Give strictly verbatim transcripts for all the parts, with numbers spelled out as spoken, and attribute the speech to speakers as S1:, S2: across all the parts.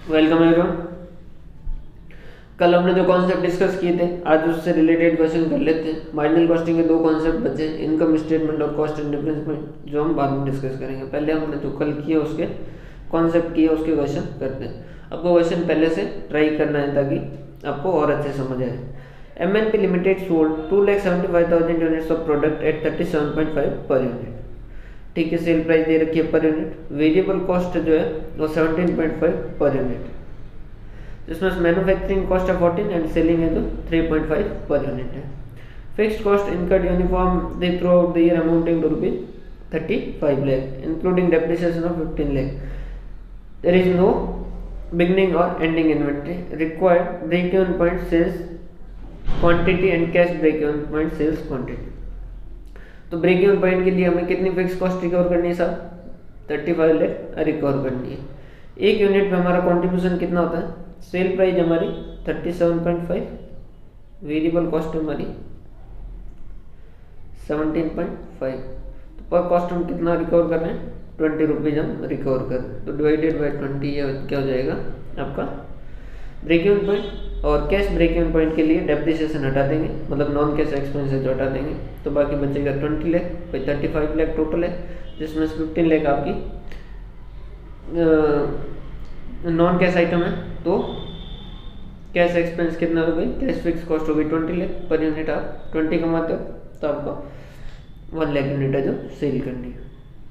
S1: Welcome everyone. कल हमने जो कॉन्सेप्ट डिस्कस किए थे आज उससे रिलेटेड क्वेश्चन कर लेते हैं। मार्जिनल कॉस्टिंग के दो कॉन्सेप्ट बचे हैं, इनकम स्टेटमेंट और कॉस्ट एंड डिफरेंस पॉइंट, जो हम बाद में डिस्कस करेंगे। पहले हमने जो कल किए उसके कॉन्सेप्ट किए उसके क्वेश्चन करते हैं। आपको क्वेश्चन पहले से ट्राई करना है ताकि आपको और अच्छे समझ आए। M N P limited sold two lakh seventy five thousand units of product at thirty seven point five per unit. ठीक है, सेल प्राइस दे रखी है पर यूनिट। वेरिएबल कॉस्ट जो है वो seventeen point five per unit, जिसमें मैन्युफैक्चरिंग कॉस्ट है फोर्टीन एंड सेलिंग है जो three point five per unit है। Fixed cost incurred uniform through the year amounting to rupees thirty five lakh including depreciation of fifteen lakh. There is no beginning और ending inventory required. Break even point sales quantity and cash break even point sales quantity. तो break even point के लिए हमें कितनी fix cost recover करनी है साहब? Thirty five lakh recover करनी है। एक यूनिट में हमारा कॉन्ट्रीब्यूशन कितना होता है? सेल प्राइस हमारी thirty seven point five, variable cost हमारी सेवनटीन पॉइंट फाइव। तो पर कॉस्ट हम कितना रिकवर कर रहे हैं? ट्वेंटी रुपीज हम रिकवर कर रहे हैं। तो डिवाइडेड बाई ट्वेंटी ये क्या हो जाएगा आपका ब्रेक इवन पॉइंट। और कैश ब्रेक इवन पॉइंट के लिए डेप्रिसिएशन हटा देंगे, मतलब नॉन कैश एक्सपेंसेस हटा देंगे, तो बाकी बचेगा ट्वेंटी लैख भाई थर्टी फाइव लैख टोटल है, जिसमें से फिफ्टीन लैख आपकी नॉन कैश आइटम है। तो कैश एक्सपेंस कितना हो गई? कैश फिक्स कॉस्ट हो गई ट्वेंटी लैख पर यूनिट। आप ट्वेंटी कमाते हो तो आपको वन लैख यूनिट है जो सेल करनी है।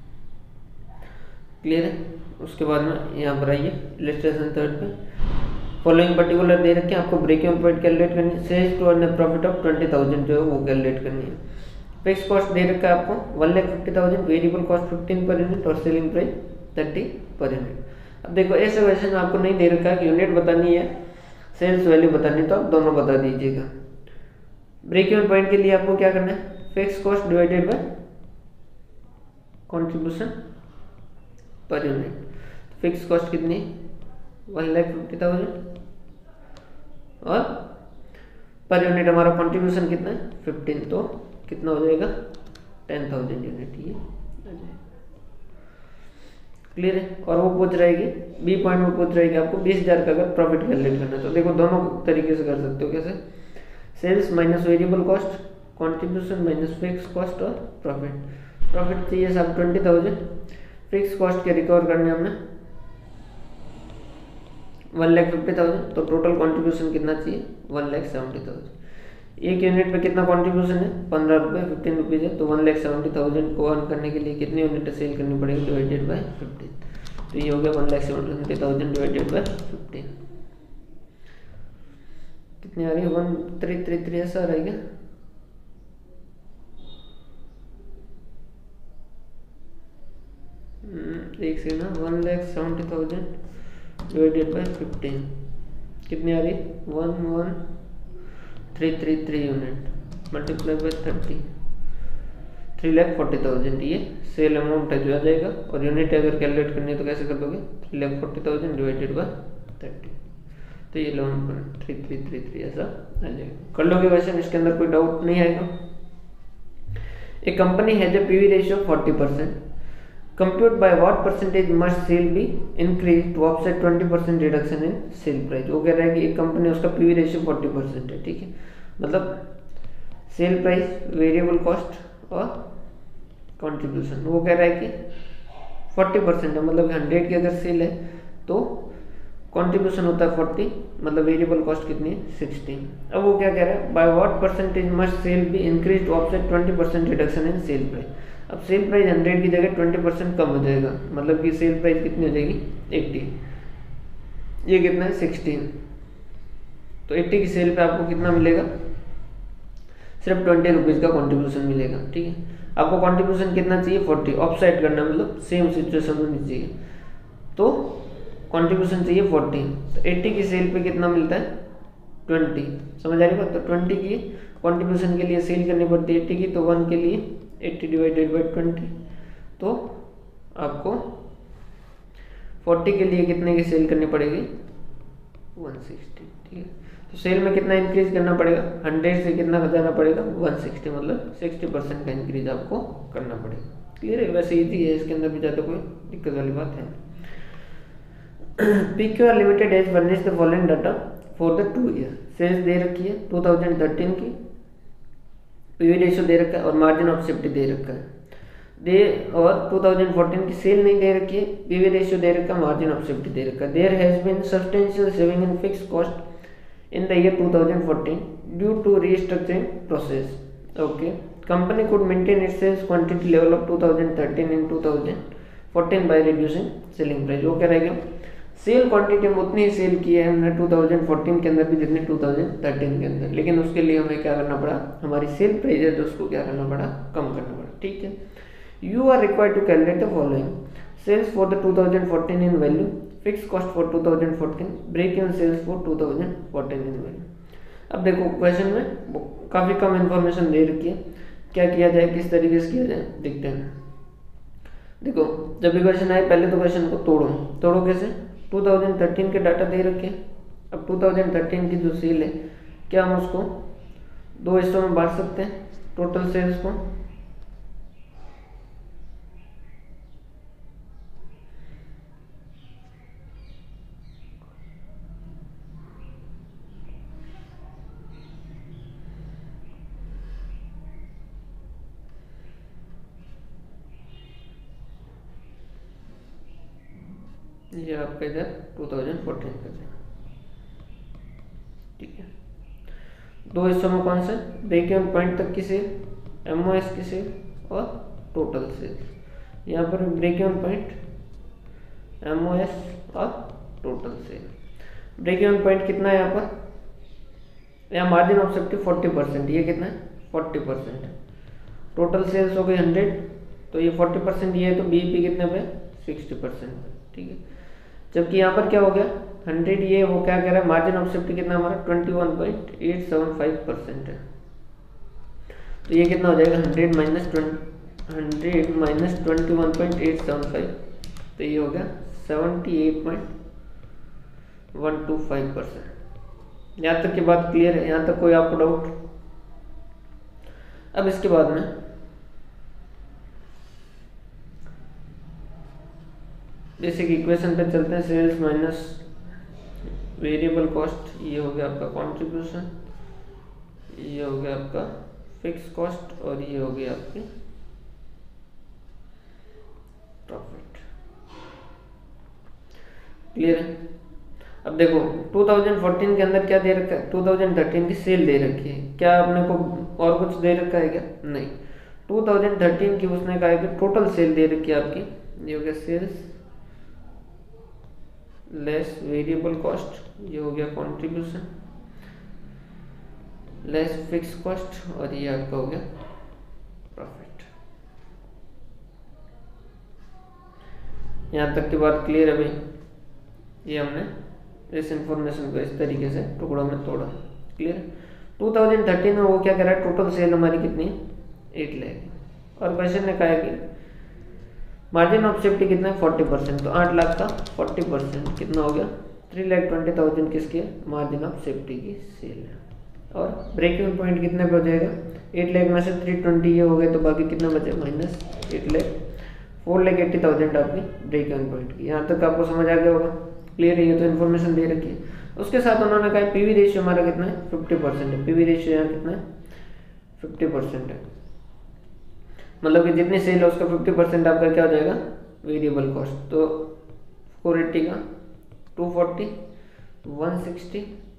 S1: क्लियर है? उसके बाद में यहाँ पर आइए इलस्ट्रेशन थर्ड पे। फॉलोइंग पर्टिकुलर दे रखे हैं, आपको ब्रेक इवन पॉइंट कैलकुलेट करनी है। Sales to earn profit of twenty thousand जो है वो कैलकुलेट करनी है। फिक्स कॉस्ट दे रखा है आपको one lakh fifty thousand, variable cost fifteen per unit और selling price thirty per unit. अब देखो ऐसे वैसे में आपको नहीं दे रखा है कि यूनिट बतानी है सेल्स वैल्यू बतानी है, तो आप दोनों बता दीजिएगा। ब्रेक इवन पॉइंट के लिए आपको क्या करना है? Fix cost divided by contribution per unit. Fix cost कितनी? वन लैख फिफ्टी थाउजेंड और पर यूनिट हमारा कंट्रीब्यूशन कितना है? फिफ्टीन। तो कितना हो जाएगा? टेन थाउजेंड यूनिट ये आ जाएगा। क्लियर है? और वो पूछ रहेगी बी पॉइंट में पूछ रहेगी आपको बीस हजार का अगर प्रॉफिट कैलकुलेट करना है। तो देखो दोनों तरीके से कर सकते हो। कैसे? Sales minus variable cost, contribution minus fix cost और प्रॉफिट। प्रॉफिट चाहिए साहब ट्वेंटी थाउजेंड, फिक्स कॉस्ट के रिकवर करने हमने वन लैख फिफ्टी थाउजेंड, तो टोटल कंट्रीब्यूशन कितना चाहिए? One lakh seventy thousand. एक यूनिट पे कितना कंट्रीब्यूशन है? पंद्रह रुपये, फिफ्टीन रुपीज़ है। तो वन लैख सेवेंटी थाउजेंड को अर्न करने के लिए कितनी यूनिट सेल करनी पड़ेगी? Divided by fifteen. तो ये हो गया one lakh seventy thousand divided by fifteen. कितनी आ रही है? वन थ्री थ्री थ्री ऐसा आ रहा है क्या? एक से ना one lakh seventy thousand divided by fifteen कितनी आ रही? One one three three three unit multiply by thirty, three lakh forty thousand ये सेल अमाउंट है जो आ जाएगा। और यूनिट अगर कैलकुलेट करनी है तो कैसे कर दोगे? Three lakh forty thousand divided by thirty, तो ये eleven point three three three three ऐसा आ जाएगा। कर लोगे क्वेश्चन, इसके अंदर कोई डाउट नहीं आएगा। A company has a PV ratio forty percent, compute by what percentage must sale be increase to offset twenty percent reduction in sale price. वो कह रहा है कि एक कंपनी उसका पीवी रेशियो फोर्टी परसेंट है, ठीक है, मतलब सेल प्राइस, वेरिएबल कॉस्ट और कंट्रीब्यूशन। वो कह रहा है कि फोर्टी परसेंट है, मतलब हंड्रेड की अगर सेल है तो कंट्रीब्यूशन होता है फोर्टी, मतलब वेरिएबल कॉस्ट कितनी है? सिक्सटीन। अब वो क्या कह रहा है? By what percentage must sale be increase to offset twenty percent reduction in sale price. अब सेल प्राइस हंड्रेड की जगह ट्वेंटी परसेंट कम हो जाएगा, मतलब कि सेल प्राइस कितनी हो जाएगी? एट्टी। ये कितना है? सिक्सटीन। तो एट्टी की सेल पे आपको कितना मिलेगा? सिर्फ ट्वेंटी रुपीज़ का कंट्रीब्यूशन मिलेगा, ठीक है। आपको कंट्रीब्यूशन कितना चाहिए? फोर्टी। ऑफसेट करना मतलब सेम सिचुएशन होनी चाहिए, तो कंट्रीब्यूशन चाहिए फोर्टी। तो एट्टी की सेल पे कितना मिलता है? ट्वेंटी। समझ आ रही बात? तो ट्वेंटी की कंट्रीब्यूशन के लिए सेल करनी पड़ती है एट्टी की, तो वन के लिए एट्टी डिवाइडेड बाई ट्वेंटी, तो आपको फोर्टी के लिए कितने की सेल करनी पड़ेगी? वन सिक्सटी, ठीक है। तो सेल में कितना इंक्रीज करना पड़ेगा? हंड्रेड से कितना जाना पड़ेगा? वन सिक्सटी, मतलब सिक्सटी परसेंट का इंक्रीज आपको करना पड़ेगा। क्लियर है? वैसे इजी है, इसके अंदर भी ज़्यादा कोई दिक्कत वाली बात है। P Q R limited has furnish the following data for the two year. Sales दे रखी है टू थाउजेंड थर्टीन की, पीवी रेशियो दे रखा है और मार्जिन ऑफ सेफ्टी दे रखा है दे, और टू थाउजेंड फोर्टीन की सेल नहीं दे रखी है, पीवी रेशियो दे रखा है, मार्जिन ऑफ सेफ्टी दे रखा है। There has been substantial saving in fix cost in the year two thousand fourteen due to restructuring process. Okay, company could maintain its sales quantity level of two thousand thirteen in two thousand fourteen by reducing selling price. वो क्या रहेगा, cell quantity हम उतनी ही cell की है हमने to thousand fourteen के अंदर भी जितनी टू थाउजेंड थर्टीन के अंदर, लेकिन उसके लिए हमें क्या करना पड़ा, हमारी सेल प्राइस है तो उसको क्या करना पड़ा, कम करना पड़ा। ठीक है, you are required to calculate the following sales for the two thousand fourteen in value, fix cost for two thousand fourteen, break even sales for two thousand fourteen in value. अब देखो क्वेश्चन में काफ़ी कम information दे रखी है, क्या किया जाए, किस तरीके से किया जाए, देखते हैं। देखो जब भी क्वेश्चन आए पहले तो क्वेश्चन को तोड़ो, तोड़ो कैसे, टू थाउजेंड थर्टीन के डाटा दे रखे हैं। अब टू थाउजेंड थर्टीन की जो सेल है, क्या हम उसको दो हिस्सों में बांट सकते हैं टोटल सेल्स को। ये आपका इधर टू थाउजेंड फोर्टीन कर दें। ठीक है, दो हिस्सों में कौन से, ब्रेक इवन पॉइंट तक की सेल, एमओएस की सेल और टोटल सेल। यहाँ पर ब्रेक इवन पॉइंट, एमओएस और total sale. Break even point कितना है यहाँ पर, यहाँ margin of safety forty percent, ये कितना है फोर्टी परसेंट। टोटल सेल्स हो गई हंड्रेड, तो ये फोर्टी परसेंट ये है, तो बीईपी कितने पे, सिक्सटी परसेंट। ठीक है, जबकि यहाँ पर क्या हो गया हंड्रेड, ये वो क्या कह रहा है, मार्जिन ऑफ सेफ्टी कितना हमारा twenty one point eight seven five percent है। तो ये कितना हो जाएगा, hundred minus hundred minus twenty one point eight seven five, तो ये हो गया seventy eight point one two five percent. यहाँ तक की बात क्लियर है, यहाँ तक कोई आपको डाउट। अब इसके बाद में बेसिक इक्वेशन पे चलते हैं। सेल्स माइनस वेरिएबल कॉस्ट, ये हो गया आपका कंट्रीब्यूशन, ये हो गया आपका फिक्स कॉस्ट और ये हो गया आपकी प्रॉफिट। क्लियर है। अब देखो टू थाउजेंड फोर्टीन के अंदर क्या दे रखा है, टू थाउजेंड थर्टीन की सेल दे रखी है, क्या आपने को और कुछ दे रखा है क्या, नहीं। टू थाउजेंड थर्टीन की उसने कहा है कि टोटल सेल दे रखी है आपकी, ये हो गया सेल्स लेस वेरिएबल कॉस्ट, ये हो गया कंट्रीब्यूशन लेस फिक्स कॉस्ट और ये आपका हो गया प्रॉफिट। यहाँ तक की बात क्लियर है भाई। ये हमने इस इंफॉर्मेशन को इस तरीके से टुकड़ों में तोड़ा। क्लियर। टू थाउजेंड थर्टीन में वो क्या कह रहा है, टोटल सेल हमारी कितनी है, एट लाख, और क्वेश्चन ने कहा है कि मार्जिन ऑफ सेफ्टी कितना है, फोर्टी परसेंट, तो आठ लाख का फोर्टी परसेंट कितना हो गया, थ्री लाख ट्वेंटी थाउजेंड किसकी है, मार्जिन ऑफ सेफ्टी की सेल है। और ब्रेक इवन पॉइंट कितने पे हो जाएगा, एट लाख में से थ्री ट्वेंटी ये हो गए तो बाकी कितना बचे, minus eight lakh, four lakh eighty thousand आपकी ब्रेक इवन पॉइंट की। यहाँ तक आपको समझ आ गया होगा। क्लियर है, ये तो इन्फॉर्मेशन दे रखी है। उसके साथ उन्होंने कहा पीवी रेशियो हमारा कितना है, फिफ्टी परसेंट है। पीवी रेशियो यहाँ कितना है, फिफ्टी परसेंट है, मतलब कि जितनी सेल है उसका फिफ्टी परसेंट आपका क्या हो जाएगा, वेरिएबल कॉस्ट। तो फोर एट्टी का two forty, one sixty,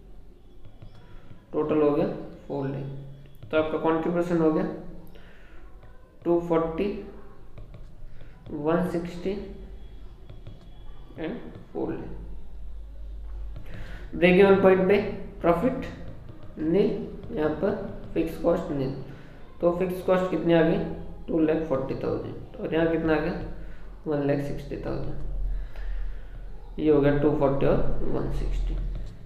S1: total हो गया फोर लाख। तो आपका कॉन्ट्रीब्यूशन हो गया two forty, one sixty and four lakh. Break even point पे प्रॉफिट नील, यहाँ पर फिक्स कॉस्ट नील। तो फिक्स कॉस्ट कितनी आ गई, टू लैख फोर्टी थाउजेंड, और यहाँ कितना आ गया, वन लैख सिक्सटी थाउजेंड। ये हो गया टू फोर्टी और one sixty.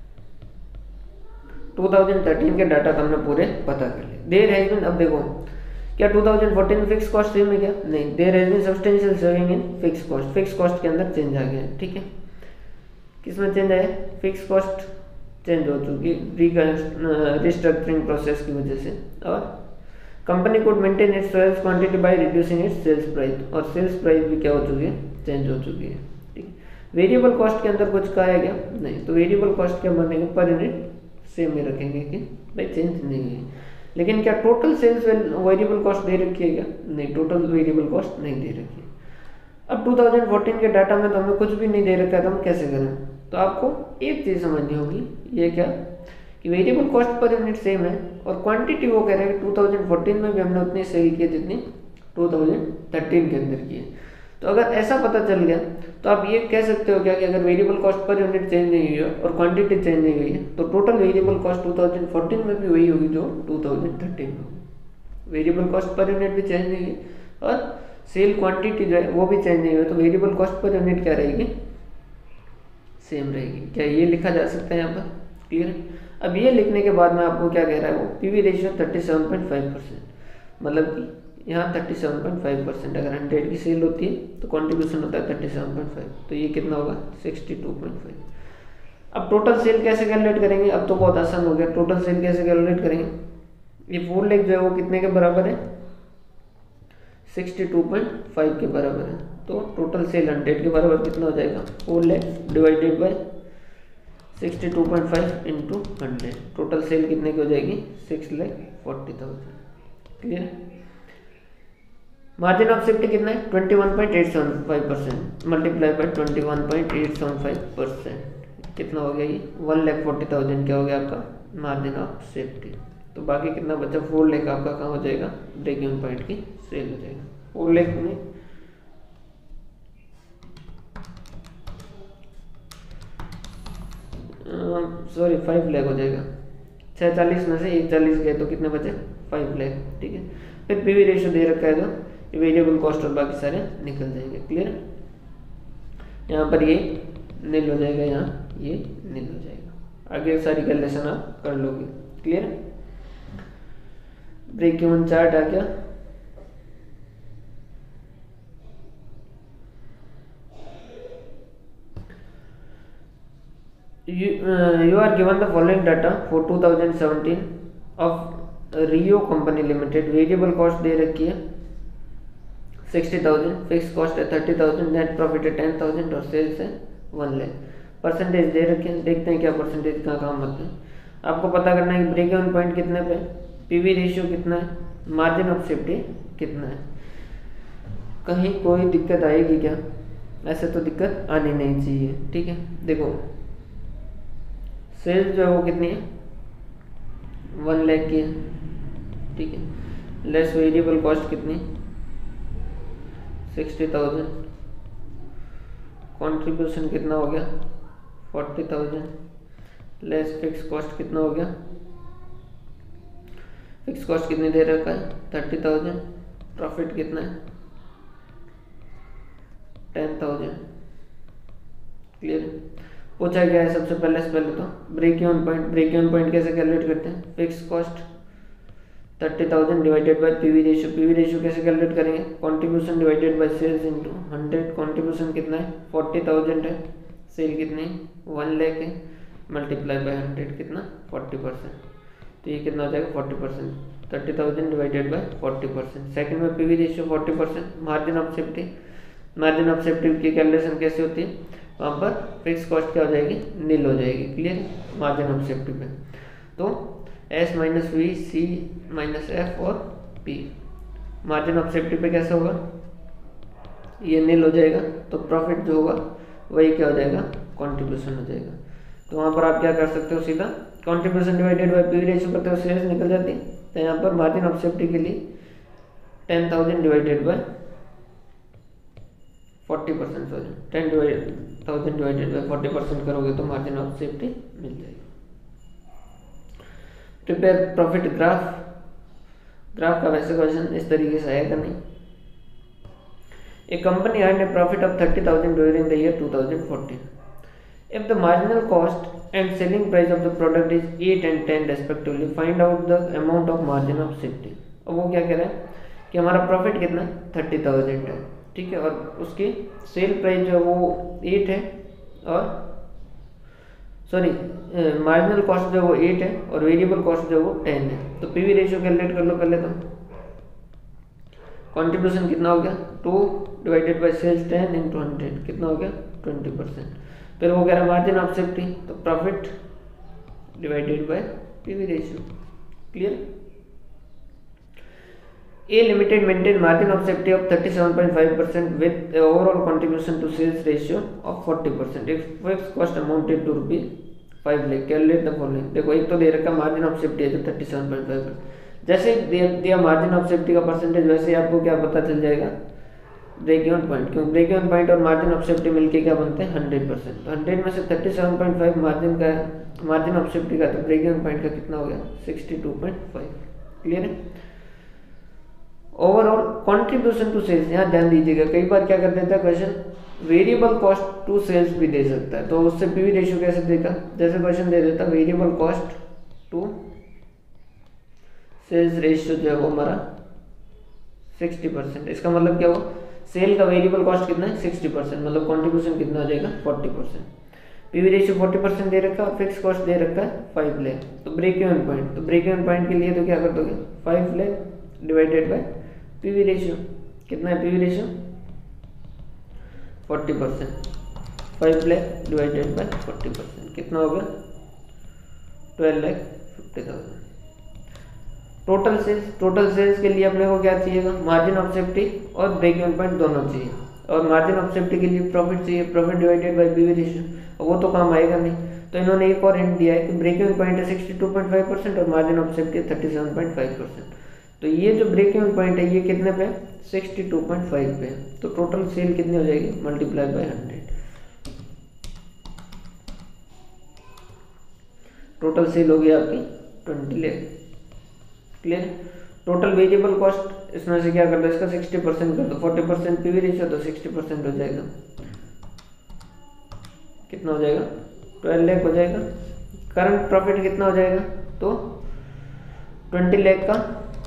S1: Two thousand thirteen के डाटा तो हमने पूरे पता कर लिए। देयर हैज बीन, अब देखो क्या टू थाउजेंड फोर्टीन में फिक्स कॉस्ट सेम है क्या, नहीं। There has been substantial saving in fix cost, fix cost के अंदर चेंज आ गया है। ठीक है, किसमें चेंज आया, फिक्स कॉस्ट चेंज हो चुकी रिस्ट्रक्चरिंग प्रोसेस की वजह से। और company could maintain its sales quantity by reducing its sales price, और सेल्स प्राइस भी क्या हो चुकी है, चेंज हो चुकी है। ठीक है, वेरिएबल कॉस्ट के अंदर कुछ कहा है क्या? नहीं। तो वेरिएबल कॉस्ट क्या मानेंगे? पर यूनिट सेम ही रखेंगे कि भाई चेंज नहीं है। लेकिन क्या टोटल सेल्स वेरिएबल कॉस्ट दे रखी है क्या? नहीं, टोटल वेरिएबल कॉस्ट नहीं दे रखी है। अब टू थाउजेंड फोर्टीन के डाटा में तो हमें कुछ भी नहीं दे रखा है, तो हम कैसे करें? तो आपको एक चीज़ समझनी होगी, ये क्या कि variable cost per unit same है और क्वांटिटी वो कह रहे हैं कि टू थाउजेंड फोर्टीन में भी हमने उतनी सेल की जितनी टू थाउजेंड थर्टीन के अंदर की है। तो अगर ऐसा पता चल गया तो आप ये कह सकते हो क्या कि अगर variable cost per unit change नहीं हुई है और क्वांटिटी चेंज नहीं हुई है तो total variable cost two thousand fourteen में भी वही होगी जो टू थाउजेंड थर्टीन में होगी। वेरिएबल कॉस्ट पर यूनिट भी चेंज नहीं हुई और सेल क्वांटिटी जो है वो भी चेंज नहीं हुई, तो वेरिएबल कॉस्ट पर यूनिट क्या रहेगी? सेम रहेगी। क्या ये लिखा जा सकता है यहाँ पर? क्लियर है। अब ये लिखने के बाद में आपको क्या कह रहा है वो? PV ratio thirty seven point five percent, मतलब कि यहाँ thirty seven point five percent अगर हंड्रेड की सेल होती है तो कंट्रीब्यूशन होता है थर्टी सेवन पॉइंट फाइव, तो ये कितना होगा? Sixty two point five. अब टोटल सेल कैसे कैलकुलेट करेंगे? अब तो बहुत आसान हो गया। टोटल सेल कैसे कैलकुलेट करेंगे? ये फोर लेग जो है वो कितने के बराबर है? सिक्सटी टू पॉइंट फाइव के बराबर है। तो टोटल सेल हंड्रेड के बराबर कितना हो जाएगा? Four lakh divided by sixty two point five into hundred. Total sale कितने की हो जाएगी? Six lakh forty thousand. Clear. Margin of safety कितना है? Twenty one point eight seven five percent multiply by twenty one point eight seven five percent कितना हो गया? ये वन लैख फोर्टी थाउजेंड क्या हो गया आपका मार्जिन ऑफ सेफ्टी। तो बाकी कितना बचा? फोर लैख आपका कहाँ हो जाएगा? ब्रेक इवन पॉइंट की सेल हो जाएगा। फोर लैख में सॉरी फाइव लैख हो जाएगा। छः चालीस में से एक चालीस गए तो कितने बचे? फाइव लैख। ठीक है। फिर पीवी रेशियो दे रखा है तो वेरिएबल कॉस्ट और बाकी सारे निकल जाएंगे। क्लियर। यहाँ पर ये नील हो जाएगा, यहाँ ये नील हो जाएगा। आगे सारी कैलकुलेशन आप कर लोगे। क्लियर। ब्रेक इवन चार्ट आ गया। You, uh, you are given the following data for two thousand seventeen of Rio company limited. Variable cost दे रखी है सिक्सटी थाउजेंड, फिक्स कॉस्ट है थर्टी थाउजेंड, नेट प्रॉफिट है टेन थाउजेंड और sales है one lakh. Percentage दे रखे हैं, देखते हैं क्या परसेंटेज कहाँ कहाँ मत है। आपको पता करना है कि ब्रेक इवन पॉइंट कितने पे, पीवी रेशियो कितना है, मार्जिन ऑफ सेफ्टी कितना है। कहीं कोई दिक्कत आएगी क्या? ऐसे तो दिक्कत आनी नहीं चाहिए। ठीक है। देखो सेल्स जो है वो कितनी है? वन लाख की है। ठीक है। लेस वेरिएबल कॉस्ट कितनी? Sixty thousand. कॉन्ट्रीब्यूशन कितना हो गया? Forty thousand. Less fix cost कितना हो गया? फिक्स कॉस्ट कितनी दे रखा है? Thirty thousand. प्रॉफिट कितना है? Ten thousand. क्लियर। पूछा गया है सबसे पहले से पहले तो break even point. Break even point कैसे कैलकुलेट करते हैं? Fix cost thirty thousand divided by PV ratio. PV ratio कैसे कैलकुलेट करेंगे? Contribution divided by sales into hundred. Contribution कितना है? फोर्टी थाउजेंड है। सेल कितनी? वन लाख है। मल्टीप्लाई बाय हंड्रेड कितना? Forty percent. तो ये कितना हो जाएगा? Forty percent. Thirty thousand divided by forty percent. Second में PV ratio forty percent. Margin of safety. Margin of safety की कैलकुलेशन कैसे होती है? वहाँ पर फिक्स कॉस्ट क्या हो जाएगी? नील हो जाएगी। क्लियर। मार्जिन ऑफ सेफ्टी पे तो S minus V, C minus F और पी। मार्जिन ऑफ सेफ्टी पे कैसे होगा? ये नील हो जाएगा। तो प्रॉफिट जो होगा वही क्या हो जाएगा? कंट्रीब्यूशन हो जाएगा। तो वहाँ पर आप क्या कर सकते हो? सीधा contribution divided by P ratio करते हो, सेल्स निकल जाती है। तो यहाँ पर मार्जिन ऑफ सेफ्टी के लिए ten thousand divided by forty percent sorry ten thousand divided by forty percent करोगे तो मार्जिन ऑफ सेफ्टी मिल जाएगी। Prepare profit graph. ग्राफ का वैसे क्वेश्चन इस तरीके से आएगा नहीं। A company earn a profit of thirty thousand during the year two thousand fourteen. If the marginal cost and selling price of the product is eight and ten respectively, find out the amount of margin of safety. अब वो क्या कह रहा है कि हमारा profit कितना है? थर्टी थाउजेंड है। ठीक है। और उसकी सेल प्राइस जो है वो एट है और सॉरी मार्जिनल कॉस्ट जो है वो एट है और वेरिएबल कॉस्ट जो है वो टेन है। तो पीवी रेशियो कैलकुलेट कर लो पहले तो। कंट्रीब्यूशन कितना हो गया? Two divided by sales ten into hundred कितना हो गया? Twenty percent. फिर वो कह रहा है मार्जिन ऑफ सेफ्टी, तो profit divided by PV ratio. Clear. A Limited maintain margin of safety of thirty-seven point five percent with a overall contribution to sales ratio of forty percent. If fixed cost amounted to rupees five lakh, calculate the following। देखो एक तो दे रखा margin of safety है जो thirty-seven point five percent, जैसे दिया दिया margin of safety का परसेंटेज वैसे आपको क्या पता चल जाएगा, ब्रेक इवन पॉइंट। क्योंकि ब्रेक इवन पॉइंट और मार्जिन ऑफ सेफ्टी मिलके क्या बनते हैं हंड्रेड परसेंट। तो हंड्रेड में से thirty seven point five margin का मार्जिन ऑफ सेफ्टी का, तो ब्रेक इवन पॉइंट का कितना हो गया sixty two point five. Clear है। ओवरऑल कंट्रीब्यूशन टू सेल्स, यहाँ ध्यान दीजिएगा कई बार क्या कर देता है question variable cost to sales भी दे सकता है, तो उससे पीवी रेशियो कैसे देगा, जैसे क्वेश्चन दे देता variable cost to sales ratio जो है वो हमारा सिक्सटी परसेंट। इसका मतलब क्या हुआ, सेल का वेरिएबल कॉस्ट कितना है सिक्सटी परसेंट, मतलब कंट्रीब्यूशन कितना हो जाएगा forty percent. PV ratio forty percent दे रखा है, फिक्स कॉस्ट दे रखा है फाइव लाख। तो ब्रेक इवन पॉइंट, तो ब्रेक इवन पॉइंट के लिए तो क्या कर दोगे five lakh divided by PV ratio, कितना है PV ratio forty percent, five lakh divided by forty percent कितना हो गया twelve lakh fifty thousand. Total sales, total sales के लिए अपने को क्या चाहिएगा, मार्जिन ऑफ सेफ्टी और ब्रेक इवन पॉइंट दोनों चाहिए, और मार्जिन ऑफ सेफ्टी के लिए प्रॉफिट चाहिए, profit divided by PV ratio, और वो तो काम आएगा नहीं। तो इन्होंने एक और हिंट दिया है कि ब्रेक इवन पॉइंट है sixty two point five percent और मार्जिन ऑफ सेफ्टी है thirty seven point five percent. तो ये जो ब्रेक इवन पॉइंट है ये कितने पे सिक्सटी टू पॉइंट फाइव पे है। तो टोटल सेल कितनी हो जाएगी multiply by hundred, total sale हो गई आपकी twenty lakh. Clear. Total variable cost इसमें से क्या कर दो, इसका सिक्सटी परसेंट कर दो, फोर्टी परसेंट पीवी रेशियो तो सिक्सटी परसेंट हो जाएगा, कितना हो जाएगा ट्वेल्व लाख हो जाएगा। करंट प्रॉफिट कितना हो जाएगा, तो ट्वेंटी लाख का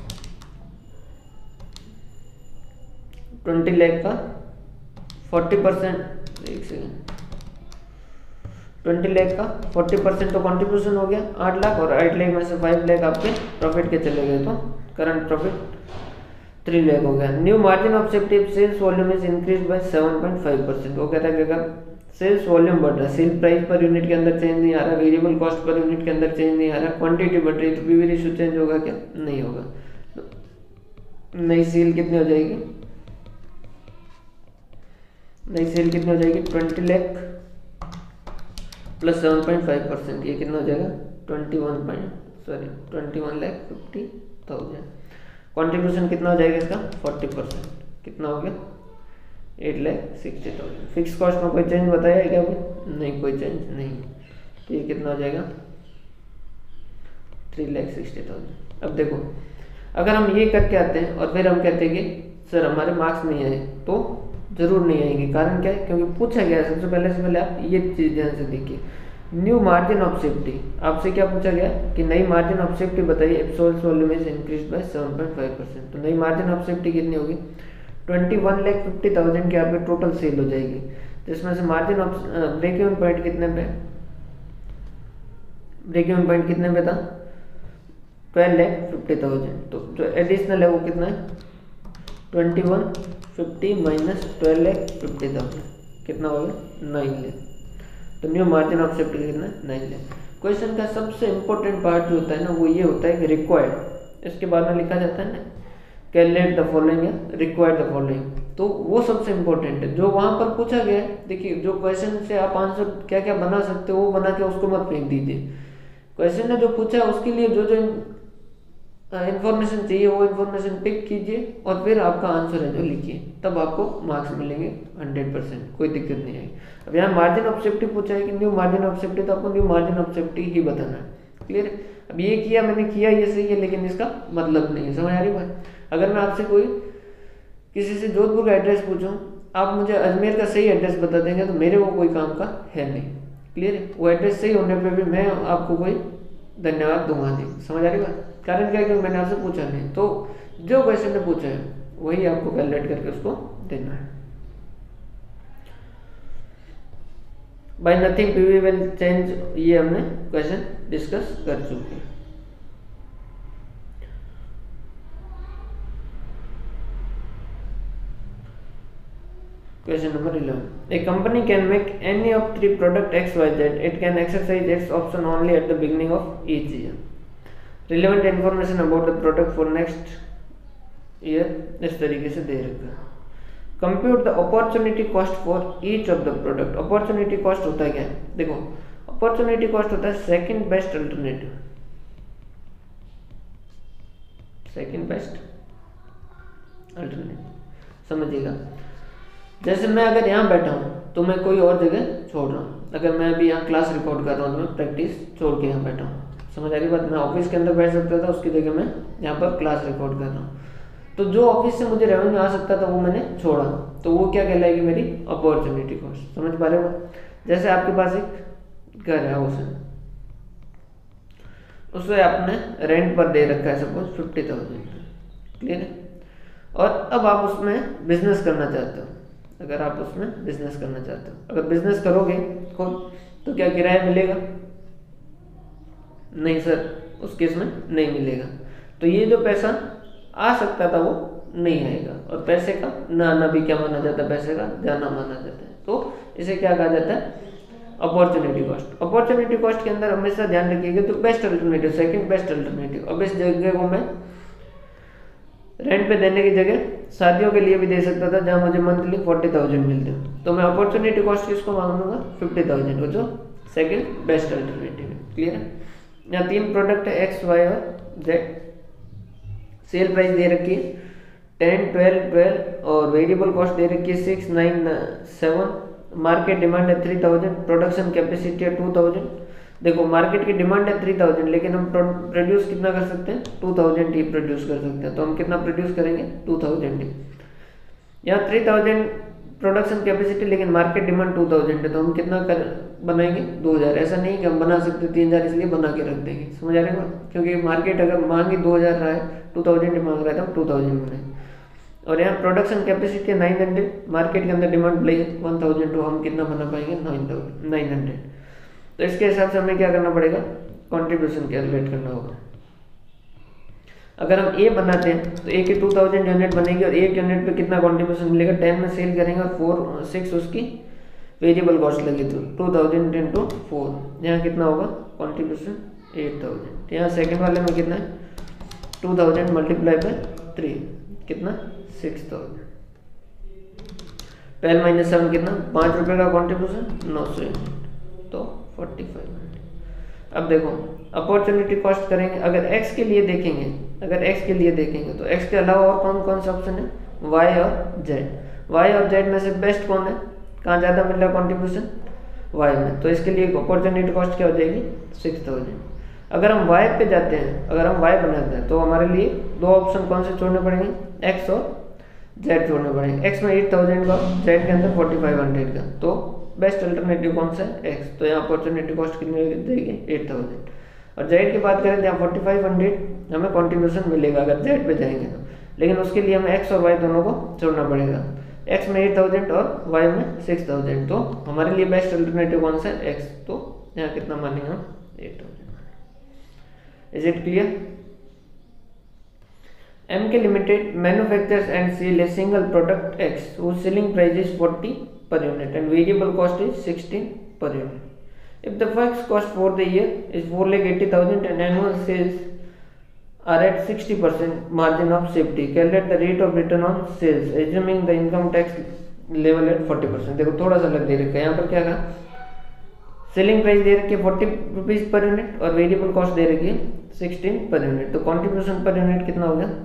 S1: ट्वेंटी लाख का फोर्टी परसेंट एक सेकेंड ट्वेंटी लाख का फोर्टी परसेंट तो कंट्रीब्यूशन हो गया आठ लाख, और आठ लाख में से फाइव लाख आपके प्रॉफिट के चले गए, तो करंट प्रॉफिट थ्री लाख हो गया। New margin of safety sales volume is increase by seven point five percent. वो कहता है कि अगर सेल्स वॉल्यूम बढ़ रहा है, सेल प्राइस पर यूनिट के अंदर चेंज नहीं आ रहा, वेरिएबल कॉस्ट पर यूनिट के अंदर चेंज नहीं आ रहा, क्वांटिटी बढ़ रही है, तो पीवी रेशियो चेंज होगा क्या, नहीं होगा। तो नई सेल कितनी हो जाएगी, नई सेल कितनी हो जाएगी twenty lakh plus seven point five percent, ये कितना हो जाएगा twenty one point sorry twenty one lakh fifty thousand. Contribution कितना हो जाएगा इसका फोर्टी परसेंट, कितना हो गया eight lakh sixty thousand. Fix cost में कोई चेंज बताया है क्या अभी, नहीं कोई चेंज नहीं, तो ये कितना हो जाएगा थ्री लाख सिक्सटी थाउजेंड। अब देखो अगर हम ये करके आते हैं और फिर हम कहते हैं कि सर हमारे मार्क्स नहीं आए, तो जरूर नहीं आएंगे। कारण क्या है, क्योंकि पूछा गया सबसे पहले से पहले आप ये चीज ध्यान से देखिए, न्यू मार्जिन ऑफ सेफ्टी आपसे क्या पूछा गया कि नई मार्जिन ऑफ सेफ्टी बताइए, absolute volume is increase by seven point five percent. तो नई मार्जिन ऑफ सेफ्टी कितनी होगी twenty one lakh fifty thousand की आपकी टोटल सेल हो जाएगी, जिसमें से margin of break even point कितने पे, ब्रेक इवन पॉइंट कितने पे था ट्वेल्व लाख फिफ्टी थाउजेंड। तो जो एडिशनल है वो कितना है twenty one fifty minus twelve lakh fifty thousand, कितना होगा नाइन लाख। तो न्यू मार्जिन ऑफ सेफ्टी कितना है नाइन लाख। क्वेश्चन का सबसे इंपॉर्टेंट पार्ट जो होता है ना वो ये होता है कि रिक्वायर्ड, इसके बाद में लिखा जाता है ना कैलकुलेट द फॉलोइंग या रिक्वायर्ड द फॉलोइंग, तो वो सबसे इंपॉर्टेंट है जो वहां पर पूछा गया है। देखिए जो क्वेश्चन से आप आंसर क्या क्या बना सकते हो वो बना के उसको मत फेंक दीजिए, क्वेश्चन ने जो पूछा है उसके लिए जो जो इन्फॉर्मेशन चाहिए वो इन्फॉर्मेशन पिक कीजिए और फिर आपका आंसर है जो लिखिए, तब आपको मार्क्स मिलेंगे हंड्रेड परसेंट, कोई दिक्कत नहीं आएगी। अब यहाँ मार्जिन ऑफ सेफ्टी पूछा है कि न्यू मार्जिन ऑफ सेफ्टी, तो आपको न्यू मार्जिन ऑफ सेफ्टी ही बताना है। क्लियर है। अब ये किया मैंने किया ये सही है, लेकिन इसका मतलब नहीं है, समझ आ रही बात। अगर मैं आपसे कोई किसी से जोधपुर का एड्रेस पूछूं, आप मुझे अजमेर का सही एड्रेस बता देंगे तो मेरे वो कोई काम का है नहीं। क्लियर है। वो एड्रेस सही होने पे भी मैं आपको कोई धन्यवाद दूंगा नहीं, समझ आ रही बात। कारण क्या है कि मैंने आपसे पूछा नहीं, तो जो क्वेश्चन ने पूछा है वही आपको कैलकुलेट करके उसको देना है। By nothing PV will change, ये हमने क्वेश्चन डिस्कस कर चुके हैं। Question number eleven. A company can make any of three product X Y Z. It can exercise its option only at the beginning of each year. Relevant information about the product for next year इस तरीके से दे रखा है. Compute the opportunity cost for each of the product. Opportunity cost होता है क्या? देखो, opportunity cost होता है second best alternative. Second best alternative. समझिएगा. जैसे मैं अगर यहाँ बैठा हूँ तो मैं कोई और जगह छोड़ रहा हूँ. अगर मैं अभी यहाँ क्लास रिकॉर्ड कर रहा हूँ तो मैं प्रैक्टिस छोड़ के यहाँ बैठा हूँ. समझ आ रही बात? मैं ऑफिस के अंदर बैठ सकता था, उसकी जगह मैं यहाँ पर क्लास रिकॉर्ड कर रहा हूँ. तो जो ऑफिस से मुझे रेवेन्यू आ सकता था वो मैंने छोड़ा, तो वो क्या कहलाएगी? मेरी अपॉर्चुनिटी कॉस्ट. समझ पा रहे हो? जैसे आपके पास एक घर है, हाउस है, उसे आपने रेंट पर दे रखा है सपोज फिफ्टी थाउजेंड. क्लियर है? और अब आप उसमें बिजनेस करना चाहते हो. अगर आप उसमें बिजनेस करना चाहते हो, अगर बिजनेस करोगे खुद, तो क्या किराया मिलेगा? नहीं सर, उस केस में नहीं मिलेगा. तो ये जो पैसा आ सकता था वो नहीं आएगा, और पैसे का ना आना भी क्या माना जाता है? पैसे का जाना माना जाता है. तो इसे क्या कहा जाता है? Opportunity cost. अपॉर्चुनिटी कॉस्ट के अंदर हमेशा ध्यान रखिएगा तो best alternative, second best alternative. अब इस जगह को मैं रेंट पे देने की जगह शादियों के लिए भी दे सकता था, जहाँ मुझे मंथली फोर्टी थाउजेंड मिलते हैं. तो मैं अपॉर्चुनिटी कॉस्ट किसको मांगूंगा? फिफ्टी थाउजेंड को, जो सेकंड बेस्ट अल्टरनेटिव है. क्लियर है? यहाँ तीन प्रोडक्ट है, एक्स वाई और जेड. सेल प्राइस दे रखी है टेन ट्वेल्व ट्वेल्व और वेरिएबल कॉस्ट दे रखी है six nine seven. Market demand है थ्री थाउजेंड, प्रोडक्शन कैपेसिटी है टू थाउजेंड. देखो, मार्केट की डिमांड है थ्री थाउजेंड, लेकिन हम प्रोड्यूस कितना कर सकते हैं? टू थाउजेंड ही प्रोड्यूस कर सकते हैं. तो हम कितना प्रोड्यूस करेंगे? टू थाउजेंड ही. यहाँ थ्री थाउजेंड प्रोडक्शन कैपेसिटी, लेकिन मार्केट डिमांड टू थाउजेंड है, तो हम कितना कर बनाएंगे? दो हज़ार. ऐसा नहीं कि हम बना सकते तीन हज़ार, इसलिए बना के रख देंगे. समझ आ रहे हैं? क्योंकि मार्केट अगर मांगी दो हज़ार रहा है, टू थाउजेंड ही मांग रहा है, तो हम टू थाउजेंड बनाएंगे. और यहाँ production capacity nine hundred, market के अंदर डिमांड प्ले वन थाउजेंड, तो हम कितना बना पाएंगे? Nine hundred. तो इसके हिसाब से हमें क्या करना पड़ेगा? कंट्रीब्यूशन कैलकुलेट करना होगा. अगर हम ए बनाते हैं तो ए की टू थाउजेंड यूनिट बनेगी, और एक यूनिट पे कितना कंट्रीब्यूशन मिलेगा? टेन में सेल करेंगे और फोर सिक्स उसकी वेरिएबल कॉस्ट लगी, तो टू थाउजेंड इंटू फोर. यहाँ कितना होगा कंट्रीब्यूशन? Eight thousand. यहाँ सेकेंड वाले में कितना है? Two thousand multiply by three, कितना? Six thousand. Twelve minus seven कितना? पाँच रुपये का कॉन्ट्रीब्यूशन, नौ सौ यूनिट, तो फोर्टी फाइव हंड्रेड. अब देखो, अपॉर्चुनिटी कॉस्ट करेंगे. अगर एक्स के लिए देखेंगे, अगर एक्स के लिए देखेंगे तो एक्स के अलावा और कौन कौन सा ऑप्शन है? वाई और जेड. वाई और जेड में से बेस्ट कौन है? कहाँ ज़्यादा मिल रहा है कॉन्ट्रीब्यूशन? वाई में. तो इसके लिए अपॉर्चुनिटी कॉस्ट क्या हो जाएगी? Six thousand. अगर हम वाई पे जाते हैं, अगर हम वाई बनाते हैं, तो हमारे लिए दो ऑप्शन कौन से छोड़ने पड़ेंगे? एक्स और जेड छोड़ने पड़ेंगे. एक्स में एट थाउजेंड का, जेड के अंदर फोर्टी फाइव हंड्रेड का. तो बेस्ट अल्टरनेटिव कौन सा है? एक्स. तो यहाँ अपॉर्चुनिटी कॉस्ट कितनी देगी? Eight thousand. और जेड की बात करें तो यहाँ फोर्टी फाइव हंड्रेड हमें कंट्रीब्यूशन मिलेगा अगर जेड पे जाएंगे तो, लेकिन उसके लिए हमें एक्स और वाई दोनों को छोड़ना पड़ेगा. एक्स में एट थाउजेंड और वाई में सिक्स थाउजेंड. तो हमारे लिए बेस्ट अल्टरनेटिव कौन सा है? एक्स. तो यहाँ कितना मानेंगे हम? Eight thousand. Is it clear? M K Limited manufactures and sell a single product X whose selling price is forty per unit and variable cost is sixteen per unit. If the fixed cost for the year is four lakh eighty thousand and annual sales are at sixty percent margin of safety, calculate the rate of return on sales assuming the income tax level at forty percent. देखो थोड़ा सा अलग दे रखा है. यहाँ पर क्या कहा? सेलिंग प्राइस दे रखी है फोर्टी रुपीज पर यूनिट और वेरिएबल कॉस्ट दे रखी है सिक्सटीन पर यूनिट. तो कॉन्ट्रीब्यूशन पर यूनिट कितना हो गया?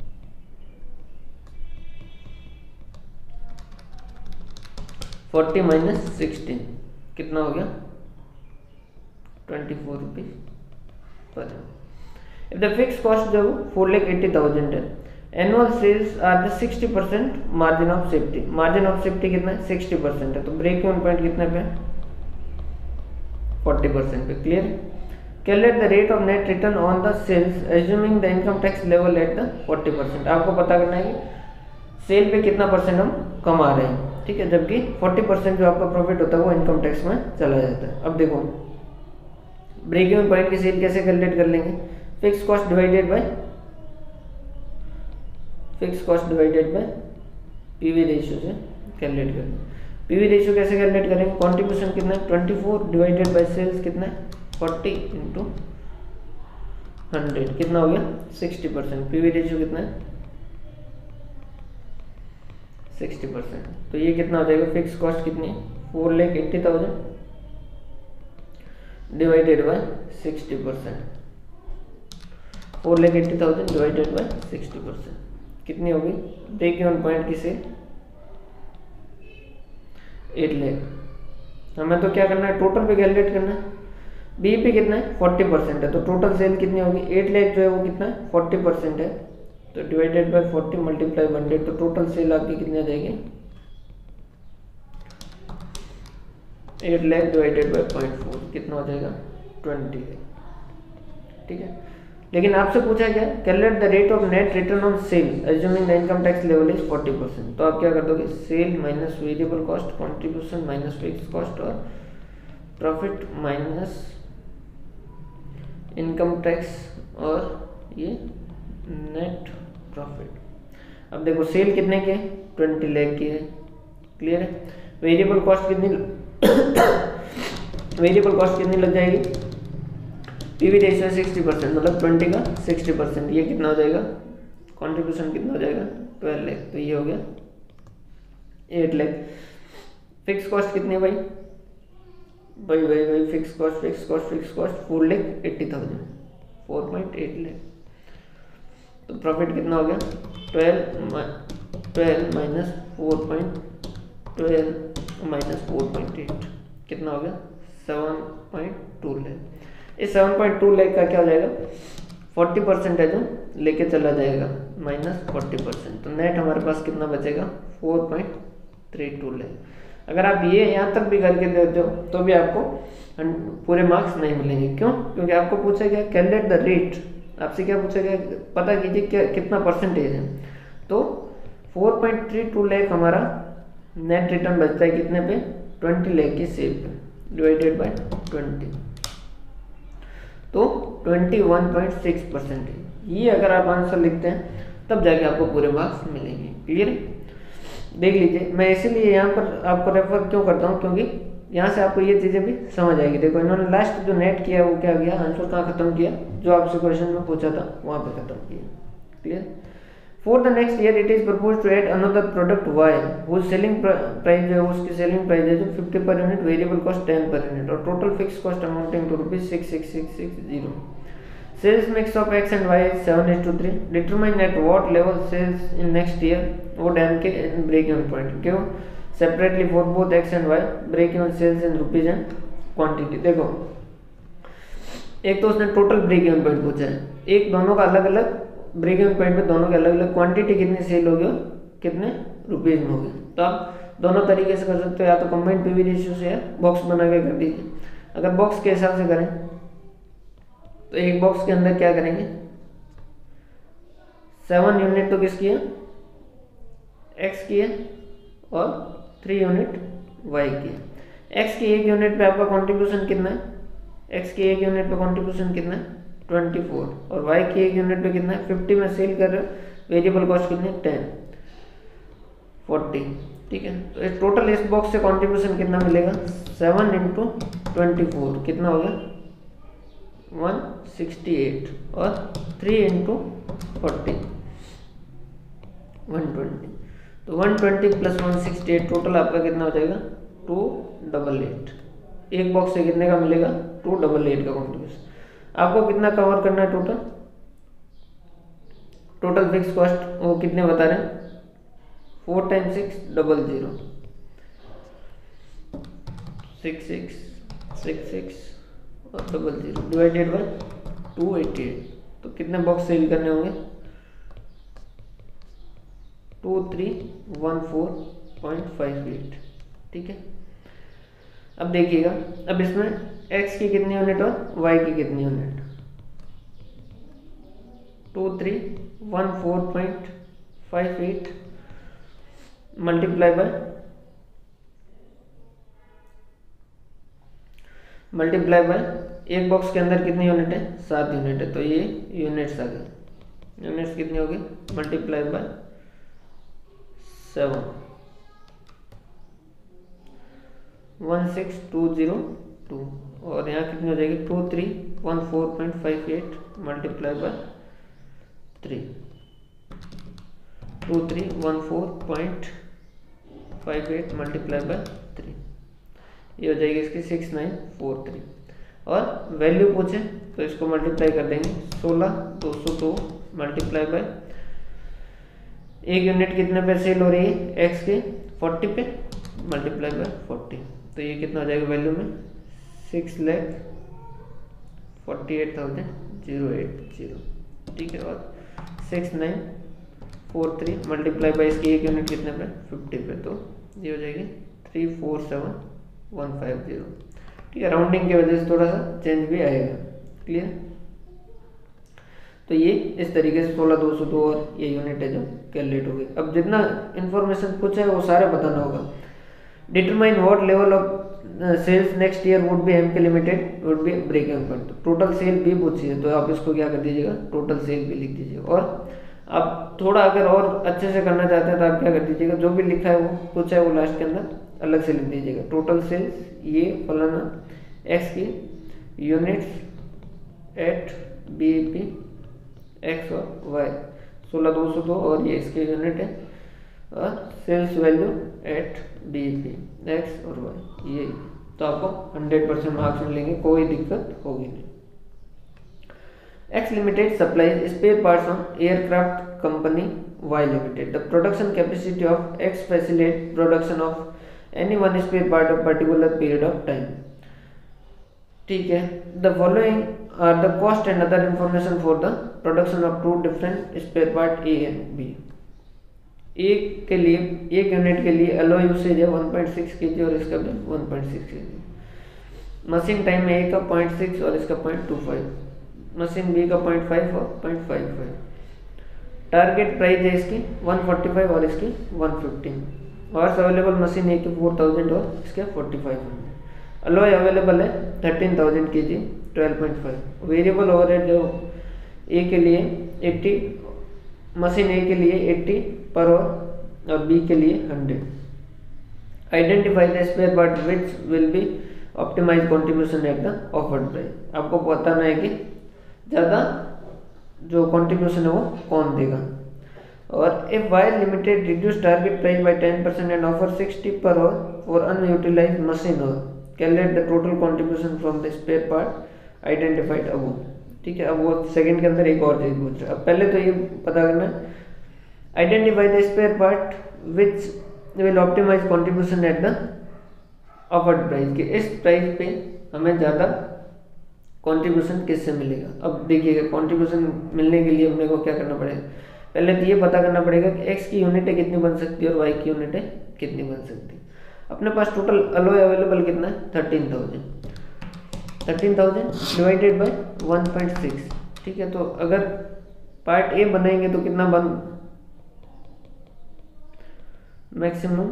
S1: फोर्टी माइनस सिक्सटीन कितना हो गया? Twenty four rupees per. If the fix cost जो फोर लेख एट्टी थाउजेंड है, annual sales are the sixty percent margin of safety. Margin of safety कितना है? सिक्सटी परसेंट है. तो ब्रेक इवन पॉइंट कितने पे? फोर्टी परसेंट पे. Clear? Calculate the rate of net return on the sales assuming the income tax level at the forty percent. आपको पता करना है कि सेल पे कितना परसेंट हम कमा रहे हैं. ठीक है, जबकि फोर्टी परसेंट जो आपका प्रॉफिट होता है वो इनकम टैक्स में चला जाता है. अब देखो, ब्रेक इवन पॉइंट की सेल कैसे कैलकुलेट कर लेंगे? Fix cost divided by fix cost divided by PV ratio से कैलकुलेट करना है। पीवी रेशियो कैसे कैलकुलेट करेंगे, कंट्रीब्यूशन कितना है twenty four divided by sales कितना है फोर्टी इंटू हंड्रेड कितना हो गया सिक्सटी परसेंट। पीवी रेशियो कितना है सिक्सटी परसेंट। तो ये कितना हो जाएगा, फिक्स कॉस्ट कितनी है four lakh eighty thousand divided by sixty percent. Four lakh eighty thousand divided by sixty percent कितनी होगी, ब्रेक इवन पॉइंट की सेल एट लैख। हमें तो क्या करना है, टोटल पे कैलकुलेट करना है। बी पे कितना है फोर्टी परसेंट है, तो टोटल सेल कितनी होगी एट लैख जो है वो कितना है फोर्टी परसेंट है, तो divided by forty multiply hundred, तो टोटल सेल आपकी कितनी आ जाएगी eight lakh divided by point four कितना हो जाएगा ट्वेंटी लैख। ठीक है, लेकिन आपसे पूछा गया calculate the rate of net return on sale assuming the income tax level is forty percent. तो आप क्या कर दोगे, sale minus variable cost, contribution minus fix cost और प्रॉफिट माइनस इनकम टैक्स और ये नेट प्रॉफिट। अब देखो सेल कितने के ट्वेंटी लाख की है, क्लियर है। वेरिएबल कॉस्ट कितनी वेरिएबल कॉस्ट कितनी लग जाएगी, पीवी रेशियो सिक्सटी परसेंट मतलब ट्वेंटी का सिक्सटी परसेंट, ये कितना हो जाएगा कंट्रीब्यूशन कितना हो जाएगा ट्वेल्व लाख, तो ये हो गया एट लाख। फिक्स कॉस्ट कितनी है भाई भाई भाई भाई fix cost fix cost fix cost four lakh eighty thousand four point eight lakh. तो प्रॉफिट कितना हो गया twelve twelve minus four point twelve minus four point eight कितना हो गया सेवन पॉइंट टू लाख। इस सेवन पॉइंट टू लाख का क्या हो जाएगा फोर्टी परसेंट है जो लेके चला जाएगा माइनस फोर्टी परसेंट, तो नेट हमारे पास कितना बचेगा four point three two lakh. अगर आप ये यहाँ तक भी करके देते हो तो भी आपको पूरे मार्क्स नहीं मिलेंगे। क्यों, क्योंकि आपको पूछा गया कैलकुलेट द रेट, आपसे क्या पूछा गया पता कीजिए क्या कितना परसेंटेज है, तो four point three two lakh हमारा नेट रिटर्न बचता है कितने पे ट्वेंटी लाख की सेल पे डिवाइडेड बाय ट्वेंटी, तो twenty one point six percent है। ये अगर आप आंसर लिखते हैं तब जाके आपको पूरे मार्क्स मिलेंगे। क्लियर देख लीजिए, मैं इसीलिए यहाँ पर आपको रेफर क्यों करता हूँ, क्योंकि यहाँ से आपको ये चीज़ें भी समझ आएगी। देखो इन्होंने लास्ट जो नेट किया वो क्या गया, आंसर कहाँ खत्म किया, जो आपसे क्वेश्चन में पूछा था वहाँ पे खत्म किया। Clear. For the next year it is propose to add another product Y whose selling price जो है उसकी सेलिंग प्राइस है जो fifty per unit, variable cost ten per unit और total fix cost amounting to rupees six six six six zero. Sales mix of X and Y is seven is two three. Determine at what level sales in next year would M K in break even point क्यों separately for both X and Y break even sales in rupees and quantity. देखो एक तो उसने total break even point पूछा है, एक दोनों का अलग अलग ब्रेक इवन पॉइंट पे दोनों के अलग अलग क्वांटिटी कितनी सेल होगी और कितने रुपीज में होगी। तो आप दोनों तरीके से कर सकते हो, या तो कंबाइंड पीवी रेशियो से या बॉक्स बना के कर दीजिए। अगर बॉक्स के हिसाब से करें तो एक बॉक्स के अंदर क्या करेंगे, सेवन यूनिट तो किसकी है एक्स की है और थ्री यूनिट वाई की है। एक्स की एक यूनिट पे आपका कंट्रीब्यूशन कितना है, एक्स की एक यूनिट पे कंट्रीब्यूशन कितना है ट्वेंटी फोर और वाई की एक यूनिट पे कितना है फिफ्टी में सेल कर रहे हो, वेरिएबल कॉस्ट कितनी टेन फोर्टी। ठीक है, तो इस टोटल इस बॉक्स से कंट्रीब्यूशन कितना मिलेगा सेवन इंटू ट्वेंटी फोर कितना होगा वन सिक्सटी एट और three into forty one twenty, तो one twenty plus one sixty eight total आपका कितना हो जाएगा टू डबल एट। एक बॉक्स से कितने का मिलेगा टू डबल एट का कंट्रीब्यूशन। आपको कितना कवर करना है टोटल, टोटल फिक्स कॉस्ट वो कितने बता रहे हैं four time six double zero six six six six और double zero divided by two eighty eight, तो कितने बॉक्स सेल करने होंगे two three one four point five eight. ठीक है, अब देखिएगा, अब इसमें x की कितनी यूनिट और y की कितनी unit, two three one four point five eight multiply by multiply by एक बॉक्स के अंदर कितनी यूनिट है सात यूनिट है, तो ये यूनिट्स आ गए। यूनिट्स कितनी होगी multiply by seven one six two zero two, और यहाँ कितनी हो जाएगी two three one four point five eight multiply by three, two three one four point five eight multiply by three, ये हो जाएगी इसकी सिक्स नाइन फोर थ्री। और वैल्यू पूछे तो इसको मल्टीप्लाई कर देंगे, सोलह दो सौ दो मल्टीप्लाई बाय एक यूनिट कितने पे सेल हो रही है एक्स के फोर्टी पे मल्टीप्लाई बाय फोर्टी, तो ये कितना हो जाएगा वैल्यू में six lakh forty eight thousand zero eight zero, ठीक है। और six nine four three multiply by इसकी एक यूनिट कितने पे फिफ्टी पे, तो ये हो जाएगी three four seven one five zero, ठीक है। राउंडिंग की वजह से थोड़ा सा चेंज भी आएगा, क्लियर। तो ये इस तरीके से सोलह दो सौ दो और ये यूनिट है जो कैलकुलेट हो गई। अब जितना इन्फॉर्मेशन पूछा है वो सारे बताना होगा। Determine what level of sales next year would be MK limited would be break even point, total sale भी पूछी है तो आप इसको क्या कर दीजिएगा टोटल सेल भी लिख दीजिएगा। और आप थोड़ा अगर और अच्छे से करना चाहते हैं तो आप क्या कर दीजिएगा जो भी लिखा है वो पूछा है वो लास्ट के अंदर अलग से लिख दीजिएगा, टोटल सेल्स ये फलाना एक्स की units at B P X और वाई, सोलह दो सौ दो और ये इसके यूनिट है, और sales value at D P X और वाई, ये तो आपको हंड्रेड परसेंट मार्क्स मिलेंगे, कोई दिक्कत होगी नहीं। X Limited supplies spare parts on aircraft company Y Limited. The production capacity of X facilitates production of any one spare part of particular period of time. ठीक है। The following are the cost and other information for the production of two different spare part A and B. एक के लिए एक unit के लिए alloy usage है one point six KG और इसका भी one point six KG. Machine time है ए का पॉइंट सिक्स और इसका point two five, machine B का पॉइंट फाइव और point five five. Target price है इसकी वन फोर्टी फाइव और इसकी one fifteen. Hours available machine A की फोर थाउजेंड और इसके forty five hundred. Alloy available है thirteen thousand K G twelve point five. Variable overhead जो ए के लिए एट्टी, मशीन ए के लिए एट्टी पर आवर और बी के लिए hundred. Identify the spare part which will be optimize contribution at the offered price. आपको बताना है कि ज़्यादा जो कंट्रीब्यूशन है वो कौन देगा। और if wire limited reduce target price by ten percent and offer sixty per hour for unutilized machine और calculate the total contribution from the spare part identified above, ठीक है। अब वो सेकंड के अंदर एक और चीज पूछ रहा है। अब पहले तो ये पता करना है identify the spare part which will optimize contribution at the offered price, कि इस प्राइस पे हमें ज़्यादा कंट्रीब्यूशन किससे मिलेगा। अब देखिएगा कंट्रीब्यूशन मिलने के लिए अपने को क्या करना पड़ेगा, पहले तो ये पता करना पड़ेगा कि एक्स की यूनिट है कितनी बन सकती है और वाई की यूनिट है कितनी बन सकती है। अपने पास टोटल अलॉय अवेलेबल कितना है thirteen thousand, thirteen thousand divided by one point six, ठीक है। तो अगर पार्ट ए बनाएंगे तो कितना बन मैक्सिमम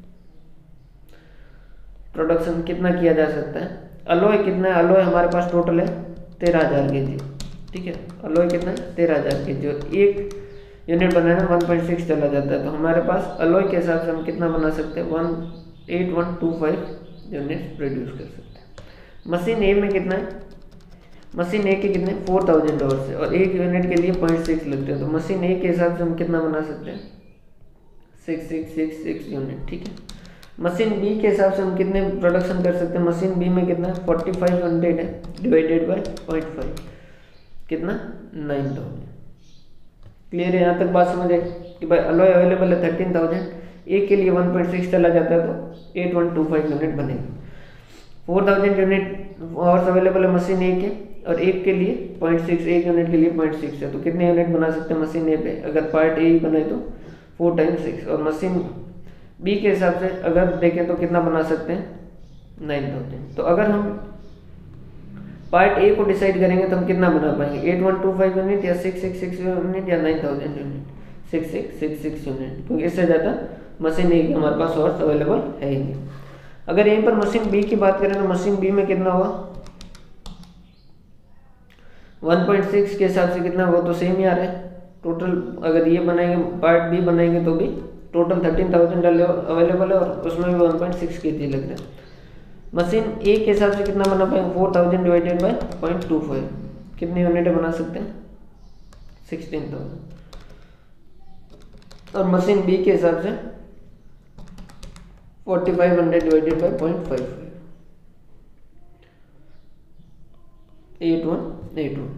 S1: प्रोडक्शन कितना किया जा सकता है। अलॉय कितना है, अलॉय हमारे पास टोटल है तेरह हज़ार के जी, ठीक है। अलॉय कितना है तेरह हज़ार के जी और एक यूनिट बनाने में वन पॉइंट सिक्स चला जाता है, तो हमारे पास अलॉय के हिसाब से हम कितना बना सकते हैं one eight one two five unit produce कर सकते हैं। मशीन ए में कितना है, मशीन ए के कितने फोर थाउजेंड आवर्स है और एक यूनिट के लिए पॉइंट सिक्स लगते हैं, तो मशीन ए के हिसाब से हम कितना बना सकते हैं six six six six unit, ठीक है। मशीन बी के हिसाब से हम कितने प्रोडक्शन कर सकते हैं, मशीन बी में कितना फोर्टी फाइव हंड्रेड है डिवाइडेड बाई पॉइंट फाइव कितना नाइन थाउजेंड। क्लियर है, यहाँ तक बात समझ आई कि भाई अलॉय अवेलेबल है थर्टीन थाउजेंड, एक के लिए वन पॉइंट सिक्स चला जाता है तो eight one two five unit बनेगी। Four thousand unit hours available है मशीन ए के और एक के लिए पॉइंट सिक्स, एक यूनिट के लिए पॉइंट सिक्स है, तो कितने यूनिट बना सकते हैं मशीन ए पे, अगर पार्ट ए ही बनाए तो फोर टाइम्स सिक्स, और मशीन बी के हिसाब से अगर देखें तो कितना बना सकते हैं नाइन थाउजेंड। तो अगर हम पार्ट ए को डिसाइड करेंगे तो हम कितना बना पाएंगे eight one two five unit या सिक्स सिक्स सिक्स यूनिट या nine thousand unit six six six six unit, क्योंकि इससे ज़्यादा मशीन ए की हमारे पास सोर्स अवेलेबल है ही नहीं। अगर यहीं पर मशीन बी की बात करें तो मशीन बी में कितना हुआ वन पॉइंट सिक्स के हिसाब से कितना हुआ, तो सेम ही आ रहा है टोटल। अगर ये बनाएंगे पार्ट बी बनाएंगे तो भी टोटल थर्टीन थाउजेंड अवेलेबल है और उसमें भी वन पॉइंट सिक्स के जी लग रहा है, मशीन ए के हिसाब से कितना बना पाएंगे, four thousand divided by point two five, कितनी यूनिट बना सकते हैं, सिक्सटीन थाउजेंड। और मशीन बी के हिसाब से forty five hundred divided by point five five, eight one eight one.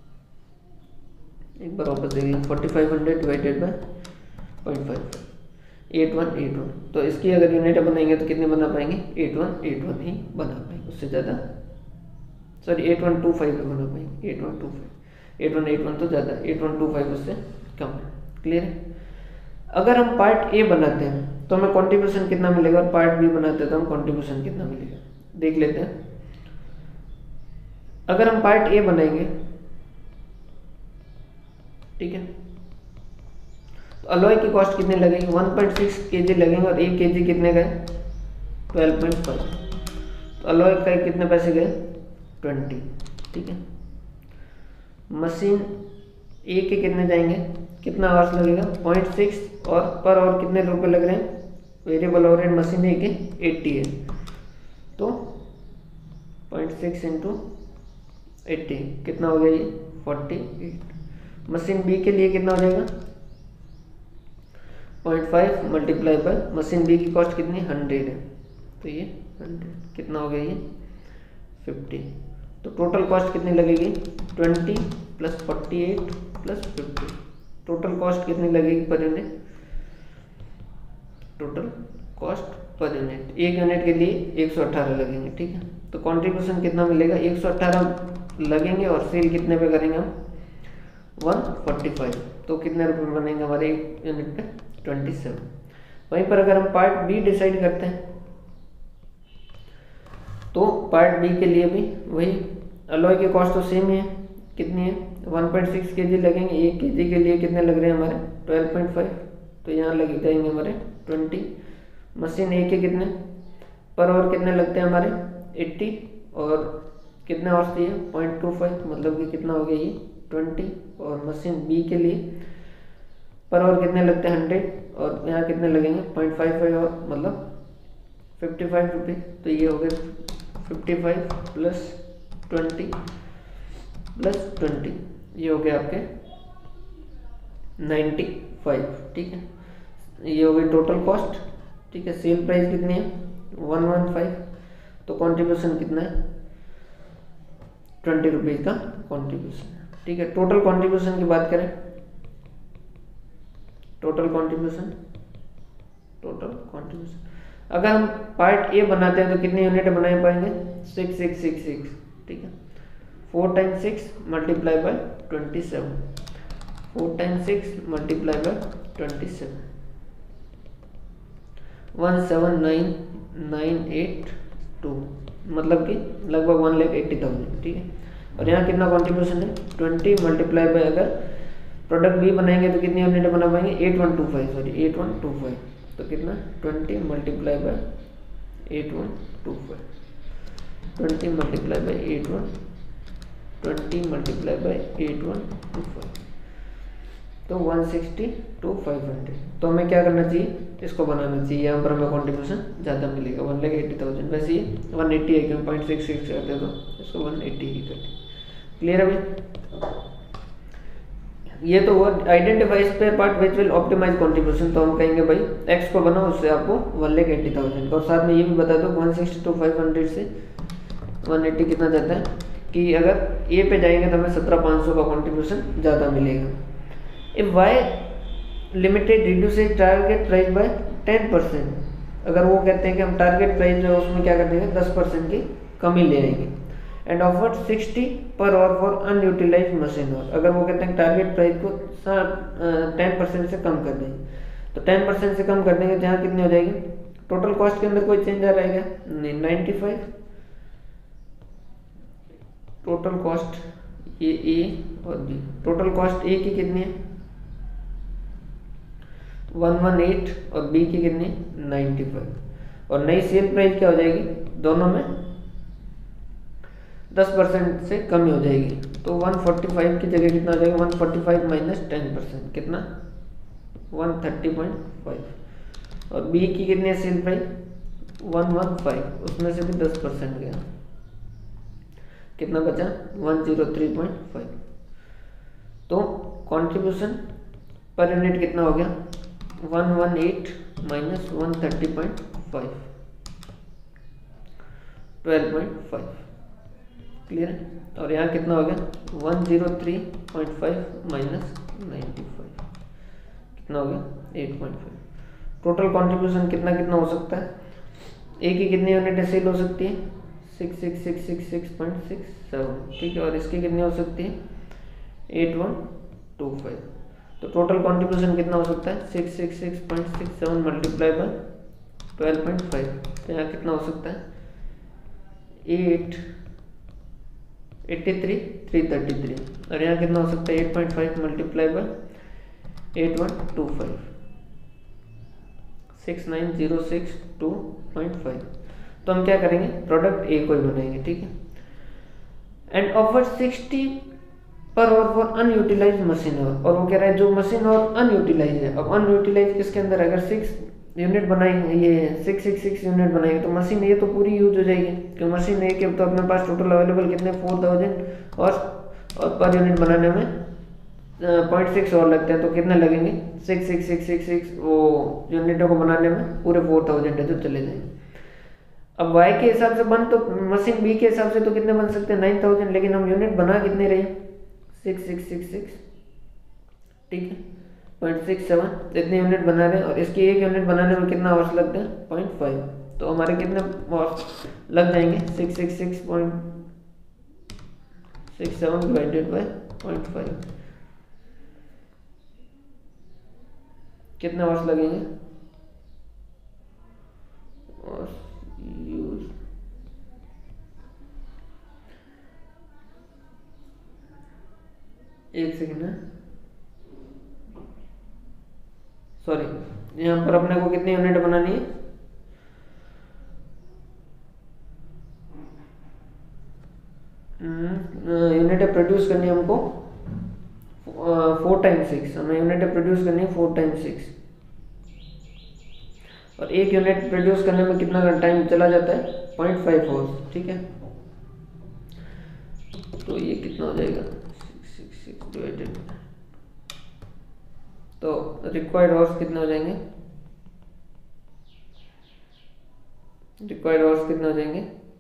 S1: एक बार वापस देखिए, forty five hundred divided by point five five, eight one eight one. तो इसकी अगर यूनिट बनाएंगे तो कितने बना पाएंगे, एट वन एट वन ही बना पाएंगे, उससे ज़्यादा sorry eight one two five बना पाएंगे, eight one two five, eight one eight one तो ज़्यादा, एट वन टू फाइव उससे कम है। क्लियर है। अगर हम पार्ट ए बनाते हैं तो हमें कंट्रीब्यूशन कितना मिलेगा, और पार्ट बी बनाते हैं तो हम कंट्रीब्यूशन कितना मिलेगा, देख लेते हैं। अगर हम पार्ट ए बनाएंगे, ठीक है, तो अलॉय की कॉस्ट कितनी लगेगी, वन पॉइंट सिक्स केजी लगेंगे, और एक केजी कितने गए, ट्वेल्व पॉइंट फाइव। तो अलॉय का कितने पैसे गए, ट्वेंटी। ठीक है। मशीन ए के कितने जाएंगे, कितना आवर्स लगेगा, पॉइंट सिक्स, और पर और कितने रुपए लग रहे हैं, वेरिएबल ओवरहेड मशीन ए के एट्टी है, तो पॉइंट सिक्स इंटू एट्टी कितना हो गया, ये फोर्टी एट। मशीन बी के लिए कितना हो जाएगा, point five multiply by, machine B की कॉस्ट कितनी, हंड्रेड है, तो ये हंड्रेड कितना हो गया, ये फिफ्टी। तो टोटल कॉस्ट कितनी लगेगी, twenty plus forty eight plus fifty, total cost कितनी लगेगी per unit, total cost per unit, एक यूनिट के लिए एक सौ अठारह लगेंगे। ठीक है। तो कंट्रीब्यूशन कितना मिलेगा, एक सौ अठारह लगेंगे, और सेल कितने पे करेंगे हम, वन फोर्टी फाइव, तो कितने रुपए बनेंगे हमारे एक यूनिट पे, ट्वेंटी सेवन। वहीं पर अगर हम पार्ट बी डिसाइड करते हैं तो पार्ट बी के लिए भी वही अलॉय की कॉस्ट तो सेम ही है, कितनी है, वन पॉइंट सिक्स केजी लगेंगे, एक केजी के लिए कितने लग रहे हैं हमारे, ट्वेल्व पॉइंट फाइव, तो यहाँ लग जाएंगे हमारे ट्वेंटी। मशीन ए के कितने पर और कितने लगते हैं हमारे, एट्टी, और कितने आवर्स दिए, पॉइंट टू फाइव, मतलब कि कितना हो गया ये ट्वेंटी। और मशीन बी के लिए पर और कितने लगते हैं, हंड्रेड, और यहाँ कितने लगेंगे, पॉइंट फाइव फाइव, और मतलब फिफ्टी फाइव रुपीज़, तो ये हो गए fifty five plus twenty plus twenty, ये हो गया आपके नाइन्टी फाइव। ठीक है। ये हो गई टोटल कॉस्ट। ठीक है। सेल प्राइस कितनी है, वन वन फाइव, तो कंट्रीब्यूशन कितना है, ट्वेंटी रुपीज़ का कंट्रीब्यूशन है। ठीक है। टोटल कंट्रीब्यूशन की बात करें, टोटल कंट्रीब्यूशन टोटल कंट्रीब्यूशन अगर हम पार्ट ए बनाते हैं तो कितनी यूनिट बना पाएंगे, सिक्स सिक्स सिक्स सिक्स। ठीक है। Four time six multiply by twenty seven, four time six multiply by twenty seven, one seven nine nine eight two, मतलब कि लगभग वन लाख एट्टी थाउजेंड। ठीक है। और यहाँ कितना कॉन्ट्रीब्यूशन है, ट्वेंटी मल्टीप्लाई बाय, अगर प्रोडक्ट बी बनाएंगे तो कितनी यूनिट बना पाएंगे, eight one two five, sorry eight one two five, तो कितना twenty multiply by eight one two five, twenty multiply by eight one, twenty multiply by eight one two five, तो one sixty two five hundred. तो हमें क्या करना चाहिए, इसको बनाना चाहिए, यहाँ पर हमें कॉन्ट्रीब्यूशन ज़्यादा मिलेगा, वन लाख एट्टी थाउजेंड। वैसे ये वन एट्टी है, क्यों पॉइंट सिक्स सिक्स करते तो इसको वन एट्टी ही करते। क्लियर है भाई। ये तो हुआ identify spare part which will optimize contribution, तो हम कहेंगे भाई एक्स को बनाओ, उससे आपको वन लाख एट्टी थाउजेंड। और साथ में ये भी बता दो one sixty two five hundred से वन एट्टी कितना जाता है, कि अगर ए पे जाएंगे तो हमें सत्रह पाँच सौ का कंट्रीब्यूशन ज़्यादा मिलेगा। If Y limited reduces target price by ten percent, अगर वो कहते हैं कि हम टारगेट प्राइस जो है उसमें क्या कर देंगे, दस परसेंट की कमी ले आएंगे, and offer sixty per hour for unutilize machine hour, अगर वो कहते हैं टारगेट प्राइस को टेन परसेंट से कम कर देंगे, तो टेन परसेंट से कम कर देंगे, जहाँ कितनी हो जाएगी, टोटल कॉस्ट के अंदर कोई चेंज आ रहेगा नहीं, नाइन्टी फाइव टोटल कॉस्ट ये ए और बी, टोटल कॉस्ट ए की कितनी है वन वन एट और बी की कितनी नाइन्टी फाइव, और नई सेल प्राइस क्या हो जाएगी, दोनों में दस परसेंट से कम ही हो जाएगी, तो वन फोर्टी फाइव की जगह कितना हो जाएगा, one forty five minus ten percent कितना वन थर्टी पॉइंट फाइव, और बी की कितनी है sale price one one five, उसमें से भी दस परसेंट गया, कितना बचा one zero three point five. तो कंट्रीब्यूशन पर यूनिट कितना हो गया one one eight minus one thirty point five, twelve point five. Clear है। और यहाँ कितना हो गया one zero three point five minus ninety five, कितना हो गया eight point five. Total contribution कितना कितना हो सकता है, एक की कितनी यूनिट सेल हो सकती है six six six six six point six seven, ठीक है। और इसकी कितनी हो सकती है एट वन टू फाइव। तो टोटल कंट्रीब्यूशन कितना हो सकता है six six six point six seven multiply by twelve point five. तो यहाँ कितना हो सकता है eight eighty three three thirty three. और यहाँ कितना हो सकता है eight point five multiply by eight one two five, six nine zero six two point five. तो हम क्या करेंगे प्रोडक्ट ए को ही बनाएंगे, ठीक है। एंड ऑफर सिक्सटी पर और फॉर अनयूटिलाइज मशीन, और वो कह रहा है जो मशीन और अनयूटिलाइज है। अब अनयूटिलाइज किसके अंदर, अगर सिक्स यूनिट बनाएंगे, ये सिक्स सिक्स सिक्स यूनिट बनाएंगे तो मशीन ये तो पूरी यूज हो जाएगी, क्योंकि मशीन ए के तो अपने पास टोटल अवेलेबल कितने फोर थाउजेंड और, और पर यूनिट बनाने में पॉइंट सिक्स और लगते हैं, तो कितने लगेंगे six six six six six वो यूनिटों को बनाने में पूरे फोर थाउजेंड है जो चले जाएंगे। अब वाई के हिसाब से बन तो मशीन बी के हिसाब से तो कितने बन सकते हैं नाइन थाउजेंड, लेकिन हम यूनिट बना कितने रहे सिक्स सिक्स सिक्स सिक्स, ठीक है पॉइंट सिक्स सेवन इतने यूनिट बना रहे हैं। और इसकी एक यूनिट बनाने में कितना आवर्स लगते हैं पॉइंट फाइव, तो हमारे कितने आवर्स लग जाएंगे six six six point six seven divided by point five, कितने आवर्स लगेंगे और यूज एक सेकेंड है, सॉरी यहाँ पर अपने को कितनी यूनिट बनानी है यूनिट प्रोड्यूस करनी है हमको फोर टाइम सिक्स, हमें यूनिट प्रोड्यूस करनी है फोर टाइम सिक्स। और एक यूनिट प्रोड्यूस करने में कितना टाइम चला जाता है पॉइंट फाइव आवर्स, ठीक है। तो ये कितना हो जाएगा सिक्स सिक्स सिक्स डिवाइडेड, तो रिक्वायर्ड आवर्स कितने हो जाएंगे, रिक्वायर्ड आवर्स कितने हो जाएंगे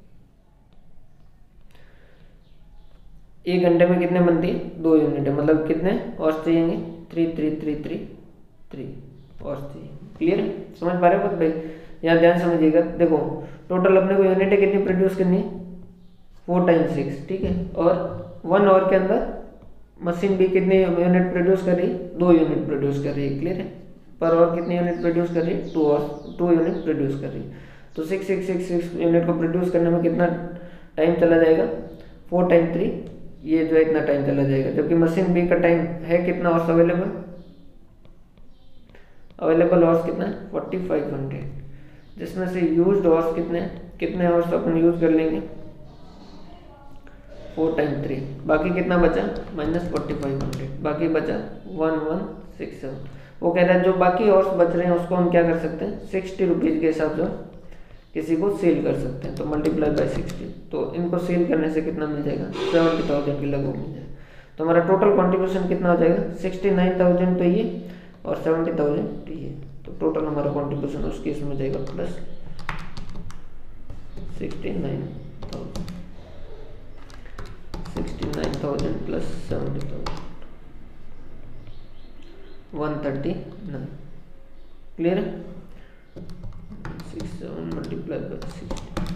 S1: एक घंटे में कितने बनती है दो यूनिट है, मतलब कितने आवर्स चाहिए three three three three three hours चाहिए। क्लियर है, समझ पा रहे हो भाई, यहाँ ध्यान समझिएगा। देखो टोटल अपने को यूनिट कितनी प्रोड्यूस करनी है फोर टाइम सिक्स, ठीक है। और वन आवर के अंदर मशीन भी कितनी यूनिट प्रोड्यूस कर रही है दो यूनिट प्रोड्यूस कर रही है। क्लियर है, पर आवर कितनी यूनिट प्रोड्यूस कर रही है two hour two unit produce कर रही है। तो six six six six unit को प्रोड्यूस करने में कितना टाइम चला जाएगा फोर टाइम थ्री, ये जो है इतना टाइम चला जाएगा। जबकि मशीन बी का टाइम है कितना आवर्स अवेलेबल, अवेलेबल आवर्स कितना है फोर्टी फाइव हंड्रेड, जिसमें से यूज्ड आवर्स कितने कितने आवर्स अपन यूज कर लेंगे फोर टाइम थ्री, बाकी कितना बचा माइनस फोर्टी फाइव हंड्रेड, बाकी बचा वन वन सिक्स सेवन। वो कह रहा है जो बाकी आवर्स बच रहे हैं उसको हम क्या कर सकते हैं सिक्सटी रुपीज़ के हिसाब से किसी को सेल कर सकते हैं, तो मल्टीप्लाई बाय सिक्सटी, तो इनको सेल करने से कितना मिल जाएगा सेवेंटी थाउजेंड के लगभग मिल जाएगा। तो हमारा टोटल कॉन्ट्रीब्यूशन कितना हो जाएगा सिक्सटी नाइन थाउजेंड तो ये और सेवेंटी थाउजेंड ये, तो टोटल हमारा कॉन्ट्रीब्यूशन उस केस में जाएगा plus sixty nine thousand sixty nine thousand plus seventy thousand one thirty nine. Clear है, six seven multiply by sixty,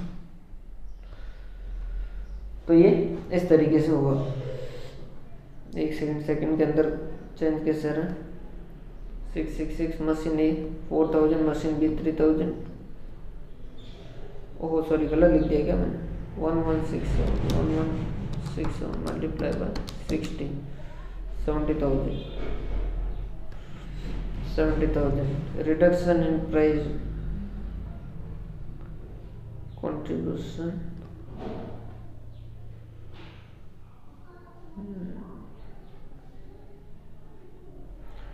S1: तो ये इस तरीके से होगा। एक सेकंड सेकंड के अंदर चेंज कैसे रहा six six six machine A four thousand machine B three thousand, ओहो सॉरी गलत लिख दिया क्या मैंने one one six seven one one six seven multiply by sixty seventy thousand seventy thousand reduction in price contribution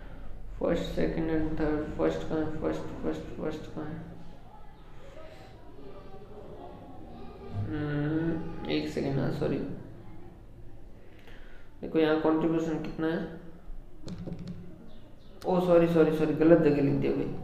S1: first second and third, first का है first first first का है सॉरी, देखो यहाँ कंट्रीब्यूशन कितना है, ओ सॉरी सॉरी सॉरी गलत जगह लिख दिया भाई,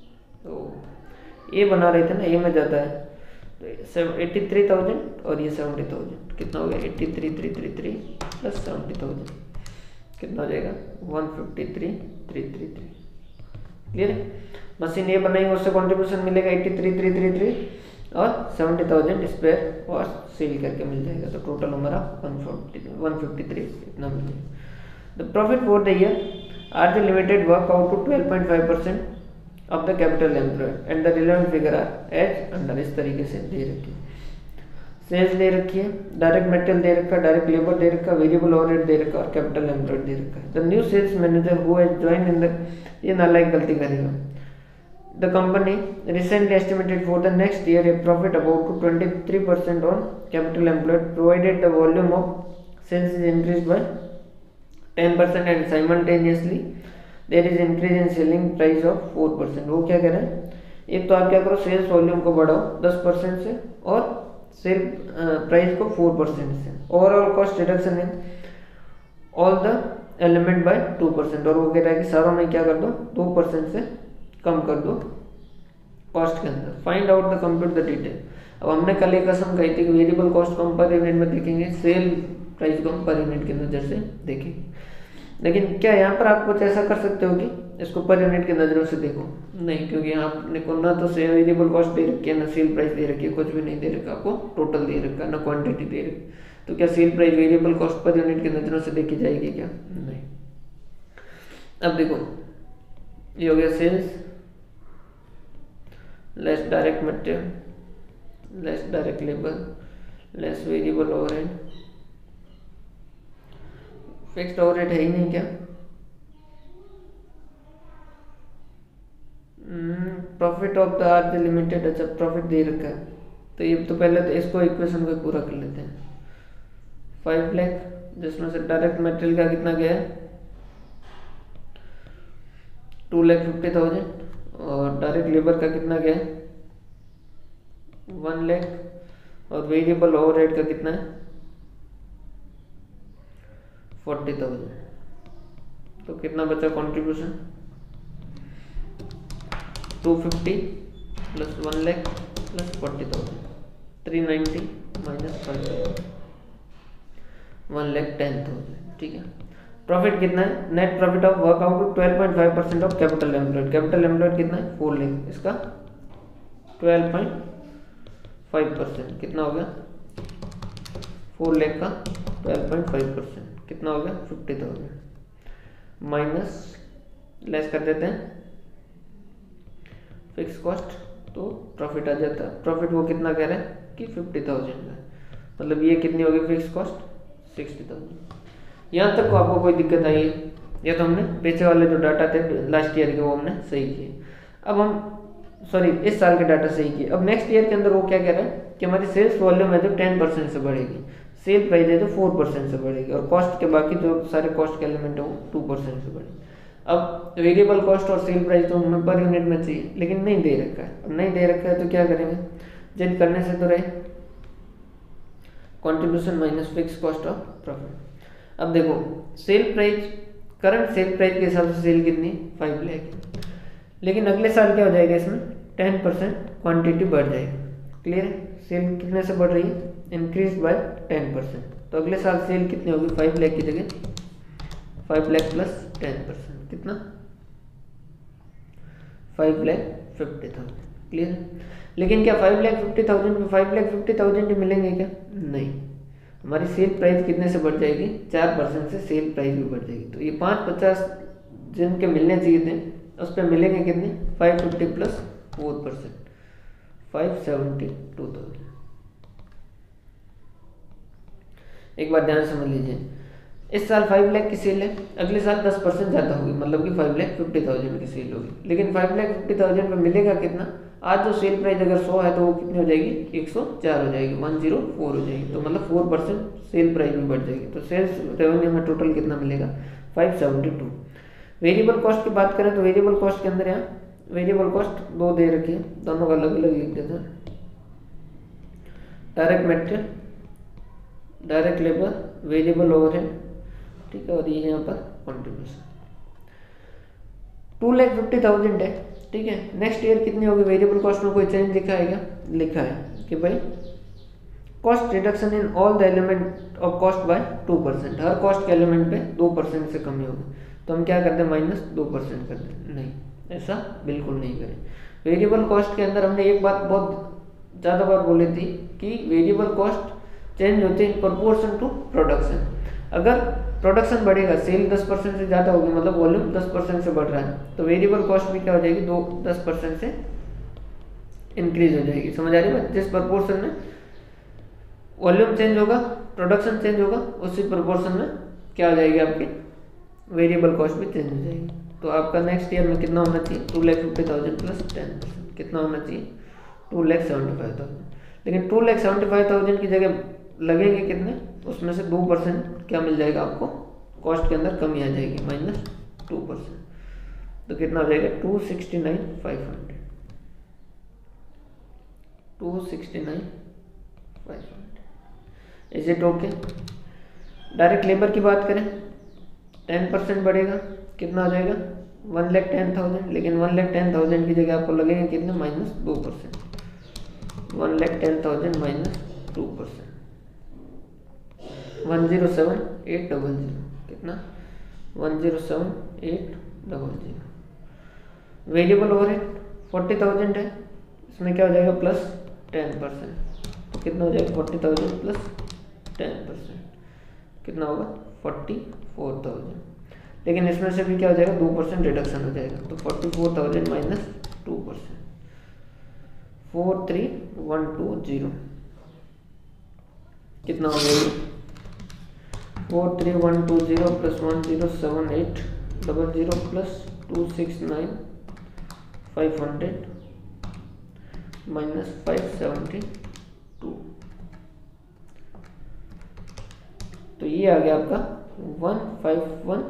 S1: तो ये बना रहे थे ना, ये में ज़्यादा है, तो एट्टी थ्री थाउजेंड और ये सेवेंटी थाउजेंड, कितना हो गया eighty three three three three plus seventy thousand, कितना हो जाएगा one fifty three three three three. Clear है, मशीन ये बनाएंगे उससे कंट्रीब्यूशन मिलेगा eighty three three three three और सेवेंटी थाउजेंड स्पेयर और सेल करके मिल जाएगा, तो टोटल हमारा one forty one fifty three इतना मिलेगा। The profit for the year are the limited work out to twelve point five percent of the capital employed and the relevant figure are as under, इस तरीके से दे रखी है। Sales दे रखी है, डायरेक्ट मटेरियल दे रखा है, डायरेक्ट लेबर दे रखा है, वेरिएबल ओवरहेड दे रखा है और कैपिटल एम्प्लॉयड दे रखा है। The new sales manager who has joined in the, ये नालायक गलती करेगा। The company recently estimated for the next year a profit about to twenty-three percent on capital employed provided the volume of sales is increased by ten percent and simultaneously there is increase in selling price of four percent। वो क्या कह रहे हैं, एक तो आप क्या करो सेल्स वॉल्यूम को बढ़ाओ दस परसेंट से और सेल प्राइस को फोर परसेंट से, overall cost reduction in all the element by two percent, और वो कह रहा है कि सारों में क्या कर दो दो परसेंट से कम कर दो कॉस्ट के अंदर। Find out the compute the detail. अब हमने कल एक कसम कही थी कि वेरिएबल कॉस्ट को हम पर यूनिट में देखेंगे, सेल प्राइस को हम पर यूनिट की नज़र से देखेंगे, लेकिन क्या यहाँ पर आप कुछ ऐसा कर सकते हो कि इसको पर यूनिट की नज़रों से देखो, नहीं, क्योंकि यहाँ आपने को ना तो सेल वेरिएबल कॉस्ट दे रखी है ना सेल प्राइस दे रखी है, कुछ भी नहीं दे रखा, आपको टोटल दे रखा है ना क्वांटिटी दे रखी, तो क्या sale price variable cost per unit की नज़रों से देखी जाएगी क्या, नहीं। अब देखो ये हो गया sales less direct material less direct labour less variable overhead, fixed overhead है ही नहीं क्या, profit of the R limited, अच्छा प्रॉफिट दे रखा है, तो ये तो पहले तो इसको इक्वेशन को पूरा कर लेते हैं। फाइव लाख जिसमें से डायरेक्ट मटेरियल का कितना गया टू लाख फिफ्टी थाउजेंड और डायरेक्ट लेबर का कितना गया वन लाख और वेरिएबल ओवरहेड का कितना है फोर्टी थाउजेंड, तो कितना बचा contribution two fifty plus one lakh plus forty thousand, three ninety minus five one lakh ten thousand, ठीक है। प्रॉफिट कितना है, net profit of work out to twelve point five percent of capital employed, capital employed कितना है four lakh, इसका twelve point five percent कितना हो गया फोर लाख का ट्वेल्व पॉइंट फाइव परसेंट कितना हो गया फिफ्टी थाउजेंड, माइनस लेस कर देते हैं फिक्स कॉस्ट, तो प्रॉफिट आ जाता है। प्रॉफिट वो कितना कह रहे हैं कि फिफ्टी थाउजेंड का, मतलब ये कितनी होगी फिक्स कॉस्ट सिक्सटी थाउजेंड। यहाँ तक को आपको कोई दिक्कत आई है, या तो हमने पीछे वाले जो डाटा थे लास्ट ईयर के वो हमने सही किए, अब हम सॉरी इस साल के डाटा सही किए। अब नेक्स्ट ईयर के अंदर वो क्या कह रहा है कि हमारी सेल्स वॉल्यूम है जो टेन परसेंट से बढ़ेगी, सेल प्राइस है जो फोर परसेंट से बढ़ेगी और कॉस्ट के बाकी जो सारे कॉस्ट के एलिमेंट है वो टू परसेंट से बढ़ेगी। अब वेरिएबल कॉस्ट और सेल प्राइस तो हमें पर यूनिट में चाहिए, लेकिन नहीं दे रखा है, अब नहीं दे रखा है तो क्या करेंगे, जेड करने से तो रहे contribution minus fix cost of profit. अब देखो sale price current sale price के हिसाब से सेल कितनी फाइव लाख, लेकिन अगले साल क्या हो जाएगा इसमें टेन परसेंट क्वान्टिटी बढ़ जाएगी। क्लियर है, सेल कितने से बढ़ रही है इंक्रीज बाय टेन परसेंट, तो अगले साल सेल कितनी होगी फाइव लाख की जगह five lakh plus ten percent कितना five lakh fifty thousand. Clear है, लेकिन क्या फाइव लाख फिफ्टी थाउजेंड में फाइव लाख फिफ्टी थाउजेंड ही मिलेंगे क्या, नहीं, हमारी सेल प्राइस कितने से बढ़ जाएगी चार परसेंट से सेल प्राइस भी बढ़ जाएगी, तो ये पाँच पचास जिनके मिलने चाहिए थे उस पर मिलेंगे कितने five fifty plus four percent five seventy two thousand. एक बार ध्यान समझ लीजिए, इस साल फाइव लाख की सेल है, अगले साल दस परसेंट ज़्यादा होगी, मतलब कि फाइव लाख फिफ्टी थाउजेंड की सेल होगी, लेकिन फाइव लाख फिफ्टी थाउजेंड में मिलेगा कितना, आज जो सेल प्राइस अगर सौ है तो वो कितनी हो जाएगी एक सौ चार हो जाएगी, वन जीरो फोर हो जाएगी, तो मतलब फोर परसेंट सेल प्राइस भी बढ़ जाएगी, तो सेल्स रेवेन्यू में टोटल कितना मिलेगा five seventy two. Variable cost की बात करें तो वेरिएबल कॉस्ट के अंदर यहाँ वेरिएबल कॉस्ट दो दे रखी है, दोनों का अलग अलग लिख देते हैं। Direct material direct labour, variable overhead, ठीक है, और ये यहाँ पर contribution. Two lakh fifty thousand है, ठीक है। नेक्स्ट ईयर कितनी होगी? वेरिएबल कॉस्ट में कोई चेंज लिखा है क्या? लिखा है कि भाई cost reduction in all the element of cost by two percent, हर कॉस्ट के एलिमेंट पे दो परसेंट से कमी होगी। तो हम क्या करते हैं? माइनस दो परसेंट कर दें। नहीं, ऐसा बिल्कुल नहीं करें। वेरिएबल कॉस्ट के अंदर हमने एक बात बहुत ज़्यादा बार बोली थी कि वेरिएबल कॉस्ट चेंज होती है इन प्रोपोर्शन टू प्रोडक्शन। अगर प्रोडक्शन बढ़ेगा, सेल दस परसेंट से ज़्यादा होगी, मतलब वॉल्यूम दस परसेंट से बढ़ रहा है, तो वेरिएबल कॉस्ट भी क्या हो जाएगी? दो दस परसेंट से इंक्रीज हो जाएगी। समझ आ रही है? जिस प्रोपोर्शन में वॉल्यूम चेंज होगा, प्रोडक्शन चेंज होगा, उसी प्रोपोर्शन में क्या हो जाएगी? आपकी वेरिएबल कॉस्ट भी चेंज हो जाएगी। तो आपका नेक्स्ट ईयर में कितना होना चाहिए? Two lakh fifty thousand plus ten percent कितना होना चाहिए? Two lakh seventy five thousand. लेकिन two lakh seventy five thousand की जगह लगेंगे कितने? उसमें से दो परसेंट क्या मिल जाएगा आपको? कॉस्ट के अंदर कमी आ जाएगी, माइनस टू परसेंट। तो कितना हो जाएगा? Two sixty nine five hundred two sixty nine five hundred is it okay? Direct labour की बात करें, टेन परसेंट बढ़ेगा, कितना आ जाएगा? One lakh ten thousand. लेकिन वन लैख टेन थाउजेंड की जगह आपको लगेगा कितने? माइनस दो percent one lakh ten thousand minus two percent one zero seven eight double zero कितना? One zero seven eight double zero. Variable overhead forty thousand है, इसमें क्या हो जाएगा? Plus ten percent. तो कितना हो जाएगा? Forty thousand plus ten percent कितना होगा? Forty four thousand. लेकिन इसमें से भी क्या हो जाएगा? दो परसेंट रिडक्शन हो जाएगा। तो forty four thousand minus two percent four three one two zero कितना हो जाएगा? Four three one two zero plus one zero seven eight double zero plus two six nine five hundred minus five seventy two. तो ये आ गया आपका one five one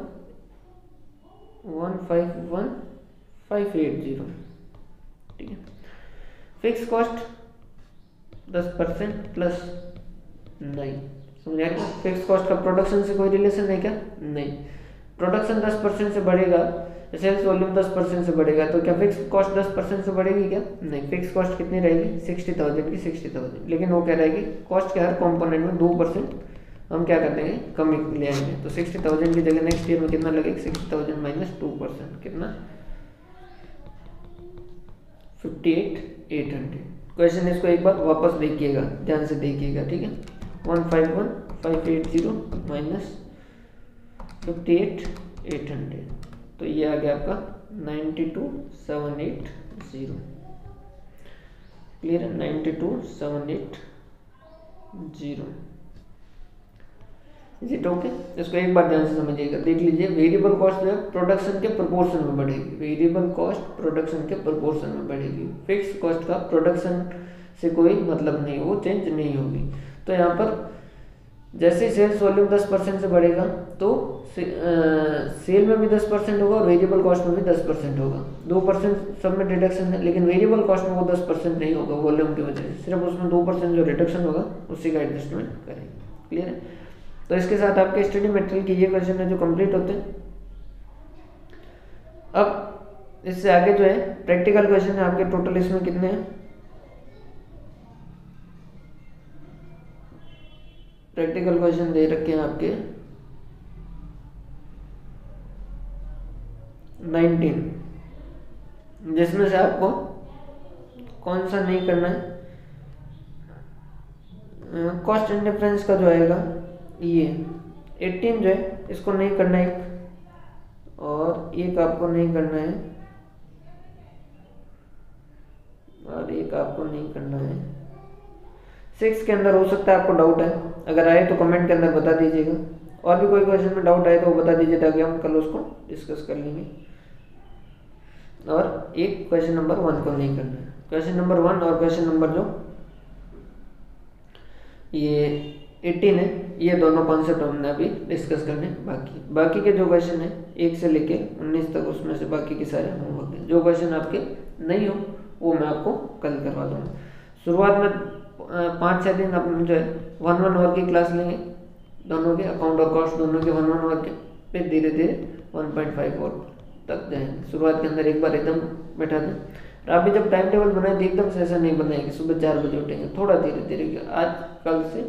S1: one five one five eight zero, ठीक है। Fix cost दस percent plus nine, समझ आएगा? फिक्स कॉस्ट का प्रोडक्शन से कोई रिलेशन है क्या? नहीं। प्रोडक्शन दस परसेंट से बढ़ेगा, सेल्स वॉल्यूम दस परसेंट से बढ़ेगा, तो क्या फिक्स कॉस्ट दस परसेंट से बढ़ेगी क्या? नहीं। फिक्स कॉस्ट कितनी रहेगी? सिक्सटी थाउजेंड की सिक्सटी थाउजेंड। लेकिन वो क्या रहेगी? कॉस्ट के हर कॉम्पोनेंट में दो परसेंट हम क्या कर देंगे? कमी ले आएंगे। तो सिक्सटी थाउजेंड की जगह नेक्स्ट ईयर में कितना लगेगा? Sixty thousand minus two percent कितना? Fifty eight eight hundred. Question इसको एक बार वापस देखिएगा, ध्यान से देखिएगा, ठीक है। One five one five eight zero minus fifty eight eight hundred, तो ये आ गया आपका ninety two seven eight zero. Clear है? Ninety two seven eight zero is it okay? इसको एक बार ध्यान से समझिएगा, देख लीजिए। वेरिएबल कॉस्ट जो है प्रोडक्शन के प्रोपोर्शन में बढ़ेगी। वेरिएबल कॉस्ट प्रोडक्शन के प्रोपोर्शन में बढ़ेगी। फिक्स कॉस्ट का प्रोडक्शन से कोई मतलब नहीं, वो चेंज नहीं होगी। तो यहाँ पर जैसे ही सेल्स वॉल्यूम दस परसेंट से बढ़ेगा तो से, आ, सेल में भी दस परसेंट होगा और वेरिएबल कॉस्ट में भी दस परसेंट होगा। दो परसेंट सब में रिडक्शन है, लेकिन वेरिएबल कॉस्ट में वो दस परसेंट नहीं होगा वॉल्यूम की वजह से, सिर्फ उसमें दो परसेंट जो रिडक्शन होगा उसी का एडजस्टमेंट करेंगे। क्लियर है? तो इसके साथ आपके स्टडी मटेरियल की ये क्वेश्चन है जो कंप्लीट होते हैं। अब इससे आगे जो है प्रैक्टिकल क्वेश्चन है आपके, टोटल इसमें कितने हैं? प्रैक्टिकल क्वेश्चन दे रखे हैं आपके नाइनटीन, जिसमें से आपको कौन सा नहीं करना है? कॉस्ट एंड डिफरेंस का जो आएगा ये एटीन जो है इसको नहीं करना है, एक और एक आपको नहीं करना है और एक आपको नहीं करना है। सिक्स के अंदर हो सकता है आपको डाउट है, अगर आए तो कमेंट के अंदर बता दीजिएगा। और भी कोई क्वेश्चन में डाउट आए तो वो बता दीजिए ताकि हम कल उसको डिस्कस कर लेंगे। और एक क्वेश्चन नंबर वन को नहीं करना है। क्वेश्चन नंबर वन और क्वेश्चन नंबर जो ये एटीन है, ये दोनों कॉन्सेप्ट हमने अभी डिस्कस करने बाकी बाकी के जो क्वेश्चन है एक से लेके उन्नीस तक, उसमें से बाकी के सारे होंगे। जो क्वेश्चन आपके नहीं हो वो मैं आपको कल करवा दूँगा। शुरुआत में पाँच छः दिन अपन जो है वन वन आवर की क्लास लेंगे, दोनों के अकाउंट और कॉस्ट दोनों के वन वन आवर के, फिर धीरे धीरे वन पॉइंट फाइव आवर तक जाएंगे। शुरुआत के अंदर एक बार एकदम बैठा दें। और आप भी जब टाइम टेबल बनाए तो एकदम से ऐसा नहीं बनाएंगे सुबह चार बजे उठेंगे, थोड़ा धीरे धीरे, आज कल से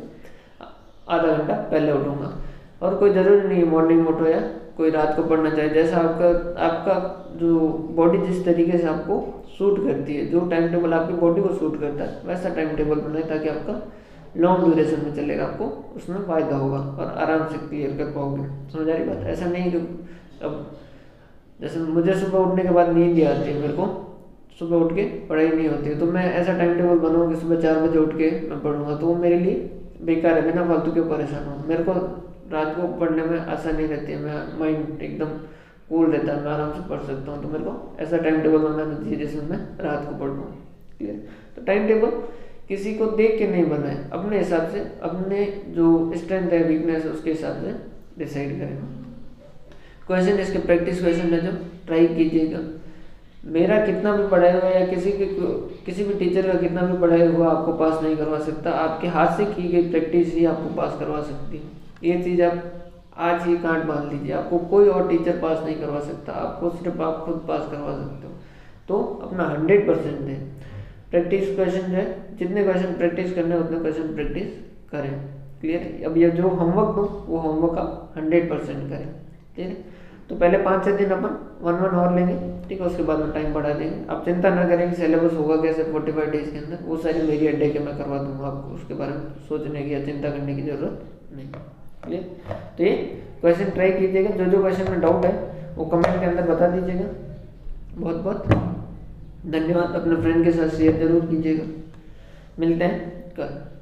S1: आधा घंटा पहले उठूँगा। और कोई ज़रूरी नहीं है मॉर्निंग उठो या कोई रात को पढ़ना चाहिए, जैसा आपका आपका जो बॉडी जिस तरीके से आपको सूट करती है, जो टाइम टेबल आपकी बॉडी को सूट करता है वैसा टाइम टेबल बनाए, ताकि आपका लॉन्ग ड्यूरेशन में चलेगा, आपको उसमें फ़ायदा होगा और आराम से क्लियर कर पाओगे। समझ आ रही बात? ऐसा नहीं कि अब जैसे मुझे सुबह उठने के बाद नींद ही आती है, मेरे को सुबह उठ के पढ़ाई नहीं होती है, तो मैं ऐसा टाइम टेबल बनाऊँ कि सुबह चार बजे उठ के मैं पढ़ूँगा, तो वो मेरे लिए बेकार है, बिना फालतू के परेशान हूँ। मेरे को रात को पढ़ने में आसानी रहती है, मैं माइंड एकदम कूल रहता है, मैं आराम से पढ़ सकता हूँ। तो मेरे को ऐसा टाइम टेबल बनाना चाहिए जिसमें मैं रात को पढ़ पाऊँ। क्लियर? तो टाइम टेबल किसी को देख के नहीं बनाए, अपने हिसाब से, अपने जो स्ट्रेंथ है वीकनेस है उसके हिसाब से डिसाइड करें। क्वेश्चन इसके प्रैक्टिस क्वेश्चन है जो ट्राई कीजिएगा। मेरा कितना भी पढ़ाई हुआ या किसी के किसी भी टीचर का कितना भी पढ़ाई हुआ आपको पास नहीं करवा सकता, आपके हाथ से की गई प्रैक्टिस ही आपको पास करवा सकती है। ये चीज़ आप आज ही कांट बांध लीजिए, आपको कोई और टीचर पास नहीं करवा सकता, आपको सिर्फ आप खुद पास करवा सकते हो। तो अपना हंड्रेड परसेंट दें। प्रैक्टिस क्वेश्चन जो है, जितने क्वेश्चन प्रैक्टिस करने उतने क्वेश्चन प्रैक्टिस करें। क्लियर? अब ये जो होमवर्क दो वो होमवर्क आप हंड्रेड परसेंट करें। ठीक है? तो पहले पाँच छः दिन अपन वन वन आवर लेंगे, ठीक है, उसके बाद में टाइम बढ़ा देंगे। आप चिंता ना करें कि सिलेबस होगा कैसे फोर्टी फाइव डेज के अंदर, वो सारी मेरी अड्डे के मैं करवा दूंगा, आपको उसके बारे में सोचने की या चिंता करने की जरूरत नहीं। क्लियर? तो ये क्वेश्चन ट्राई कीजिएगा, जो जो क्वेश्चन में डाउट है वो कमेंट के अंदर बता दीजिएगा। बहुत बहुत धन्यवाद। अपने फ्रेंड के साथ शेयर जरूर कीजिएगा। मिलते हैं कल।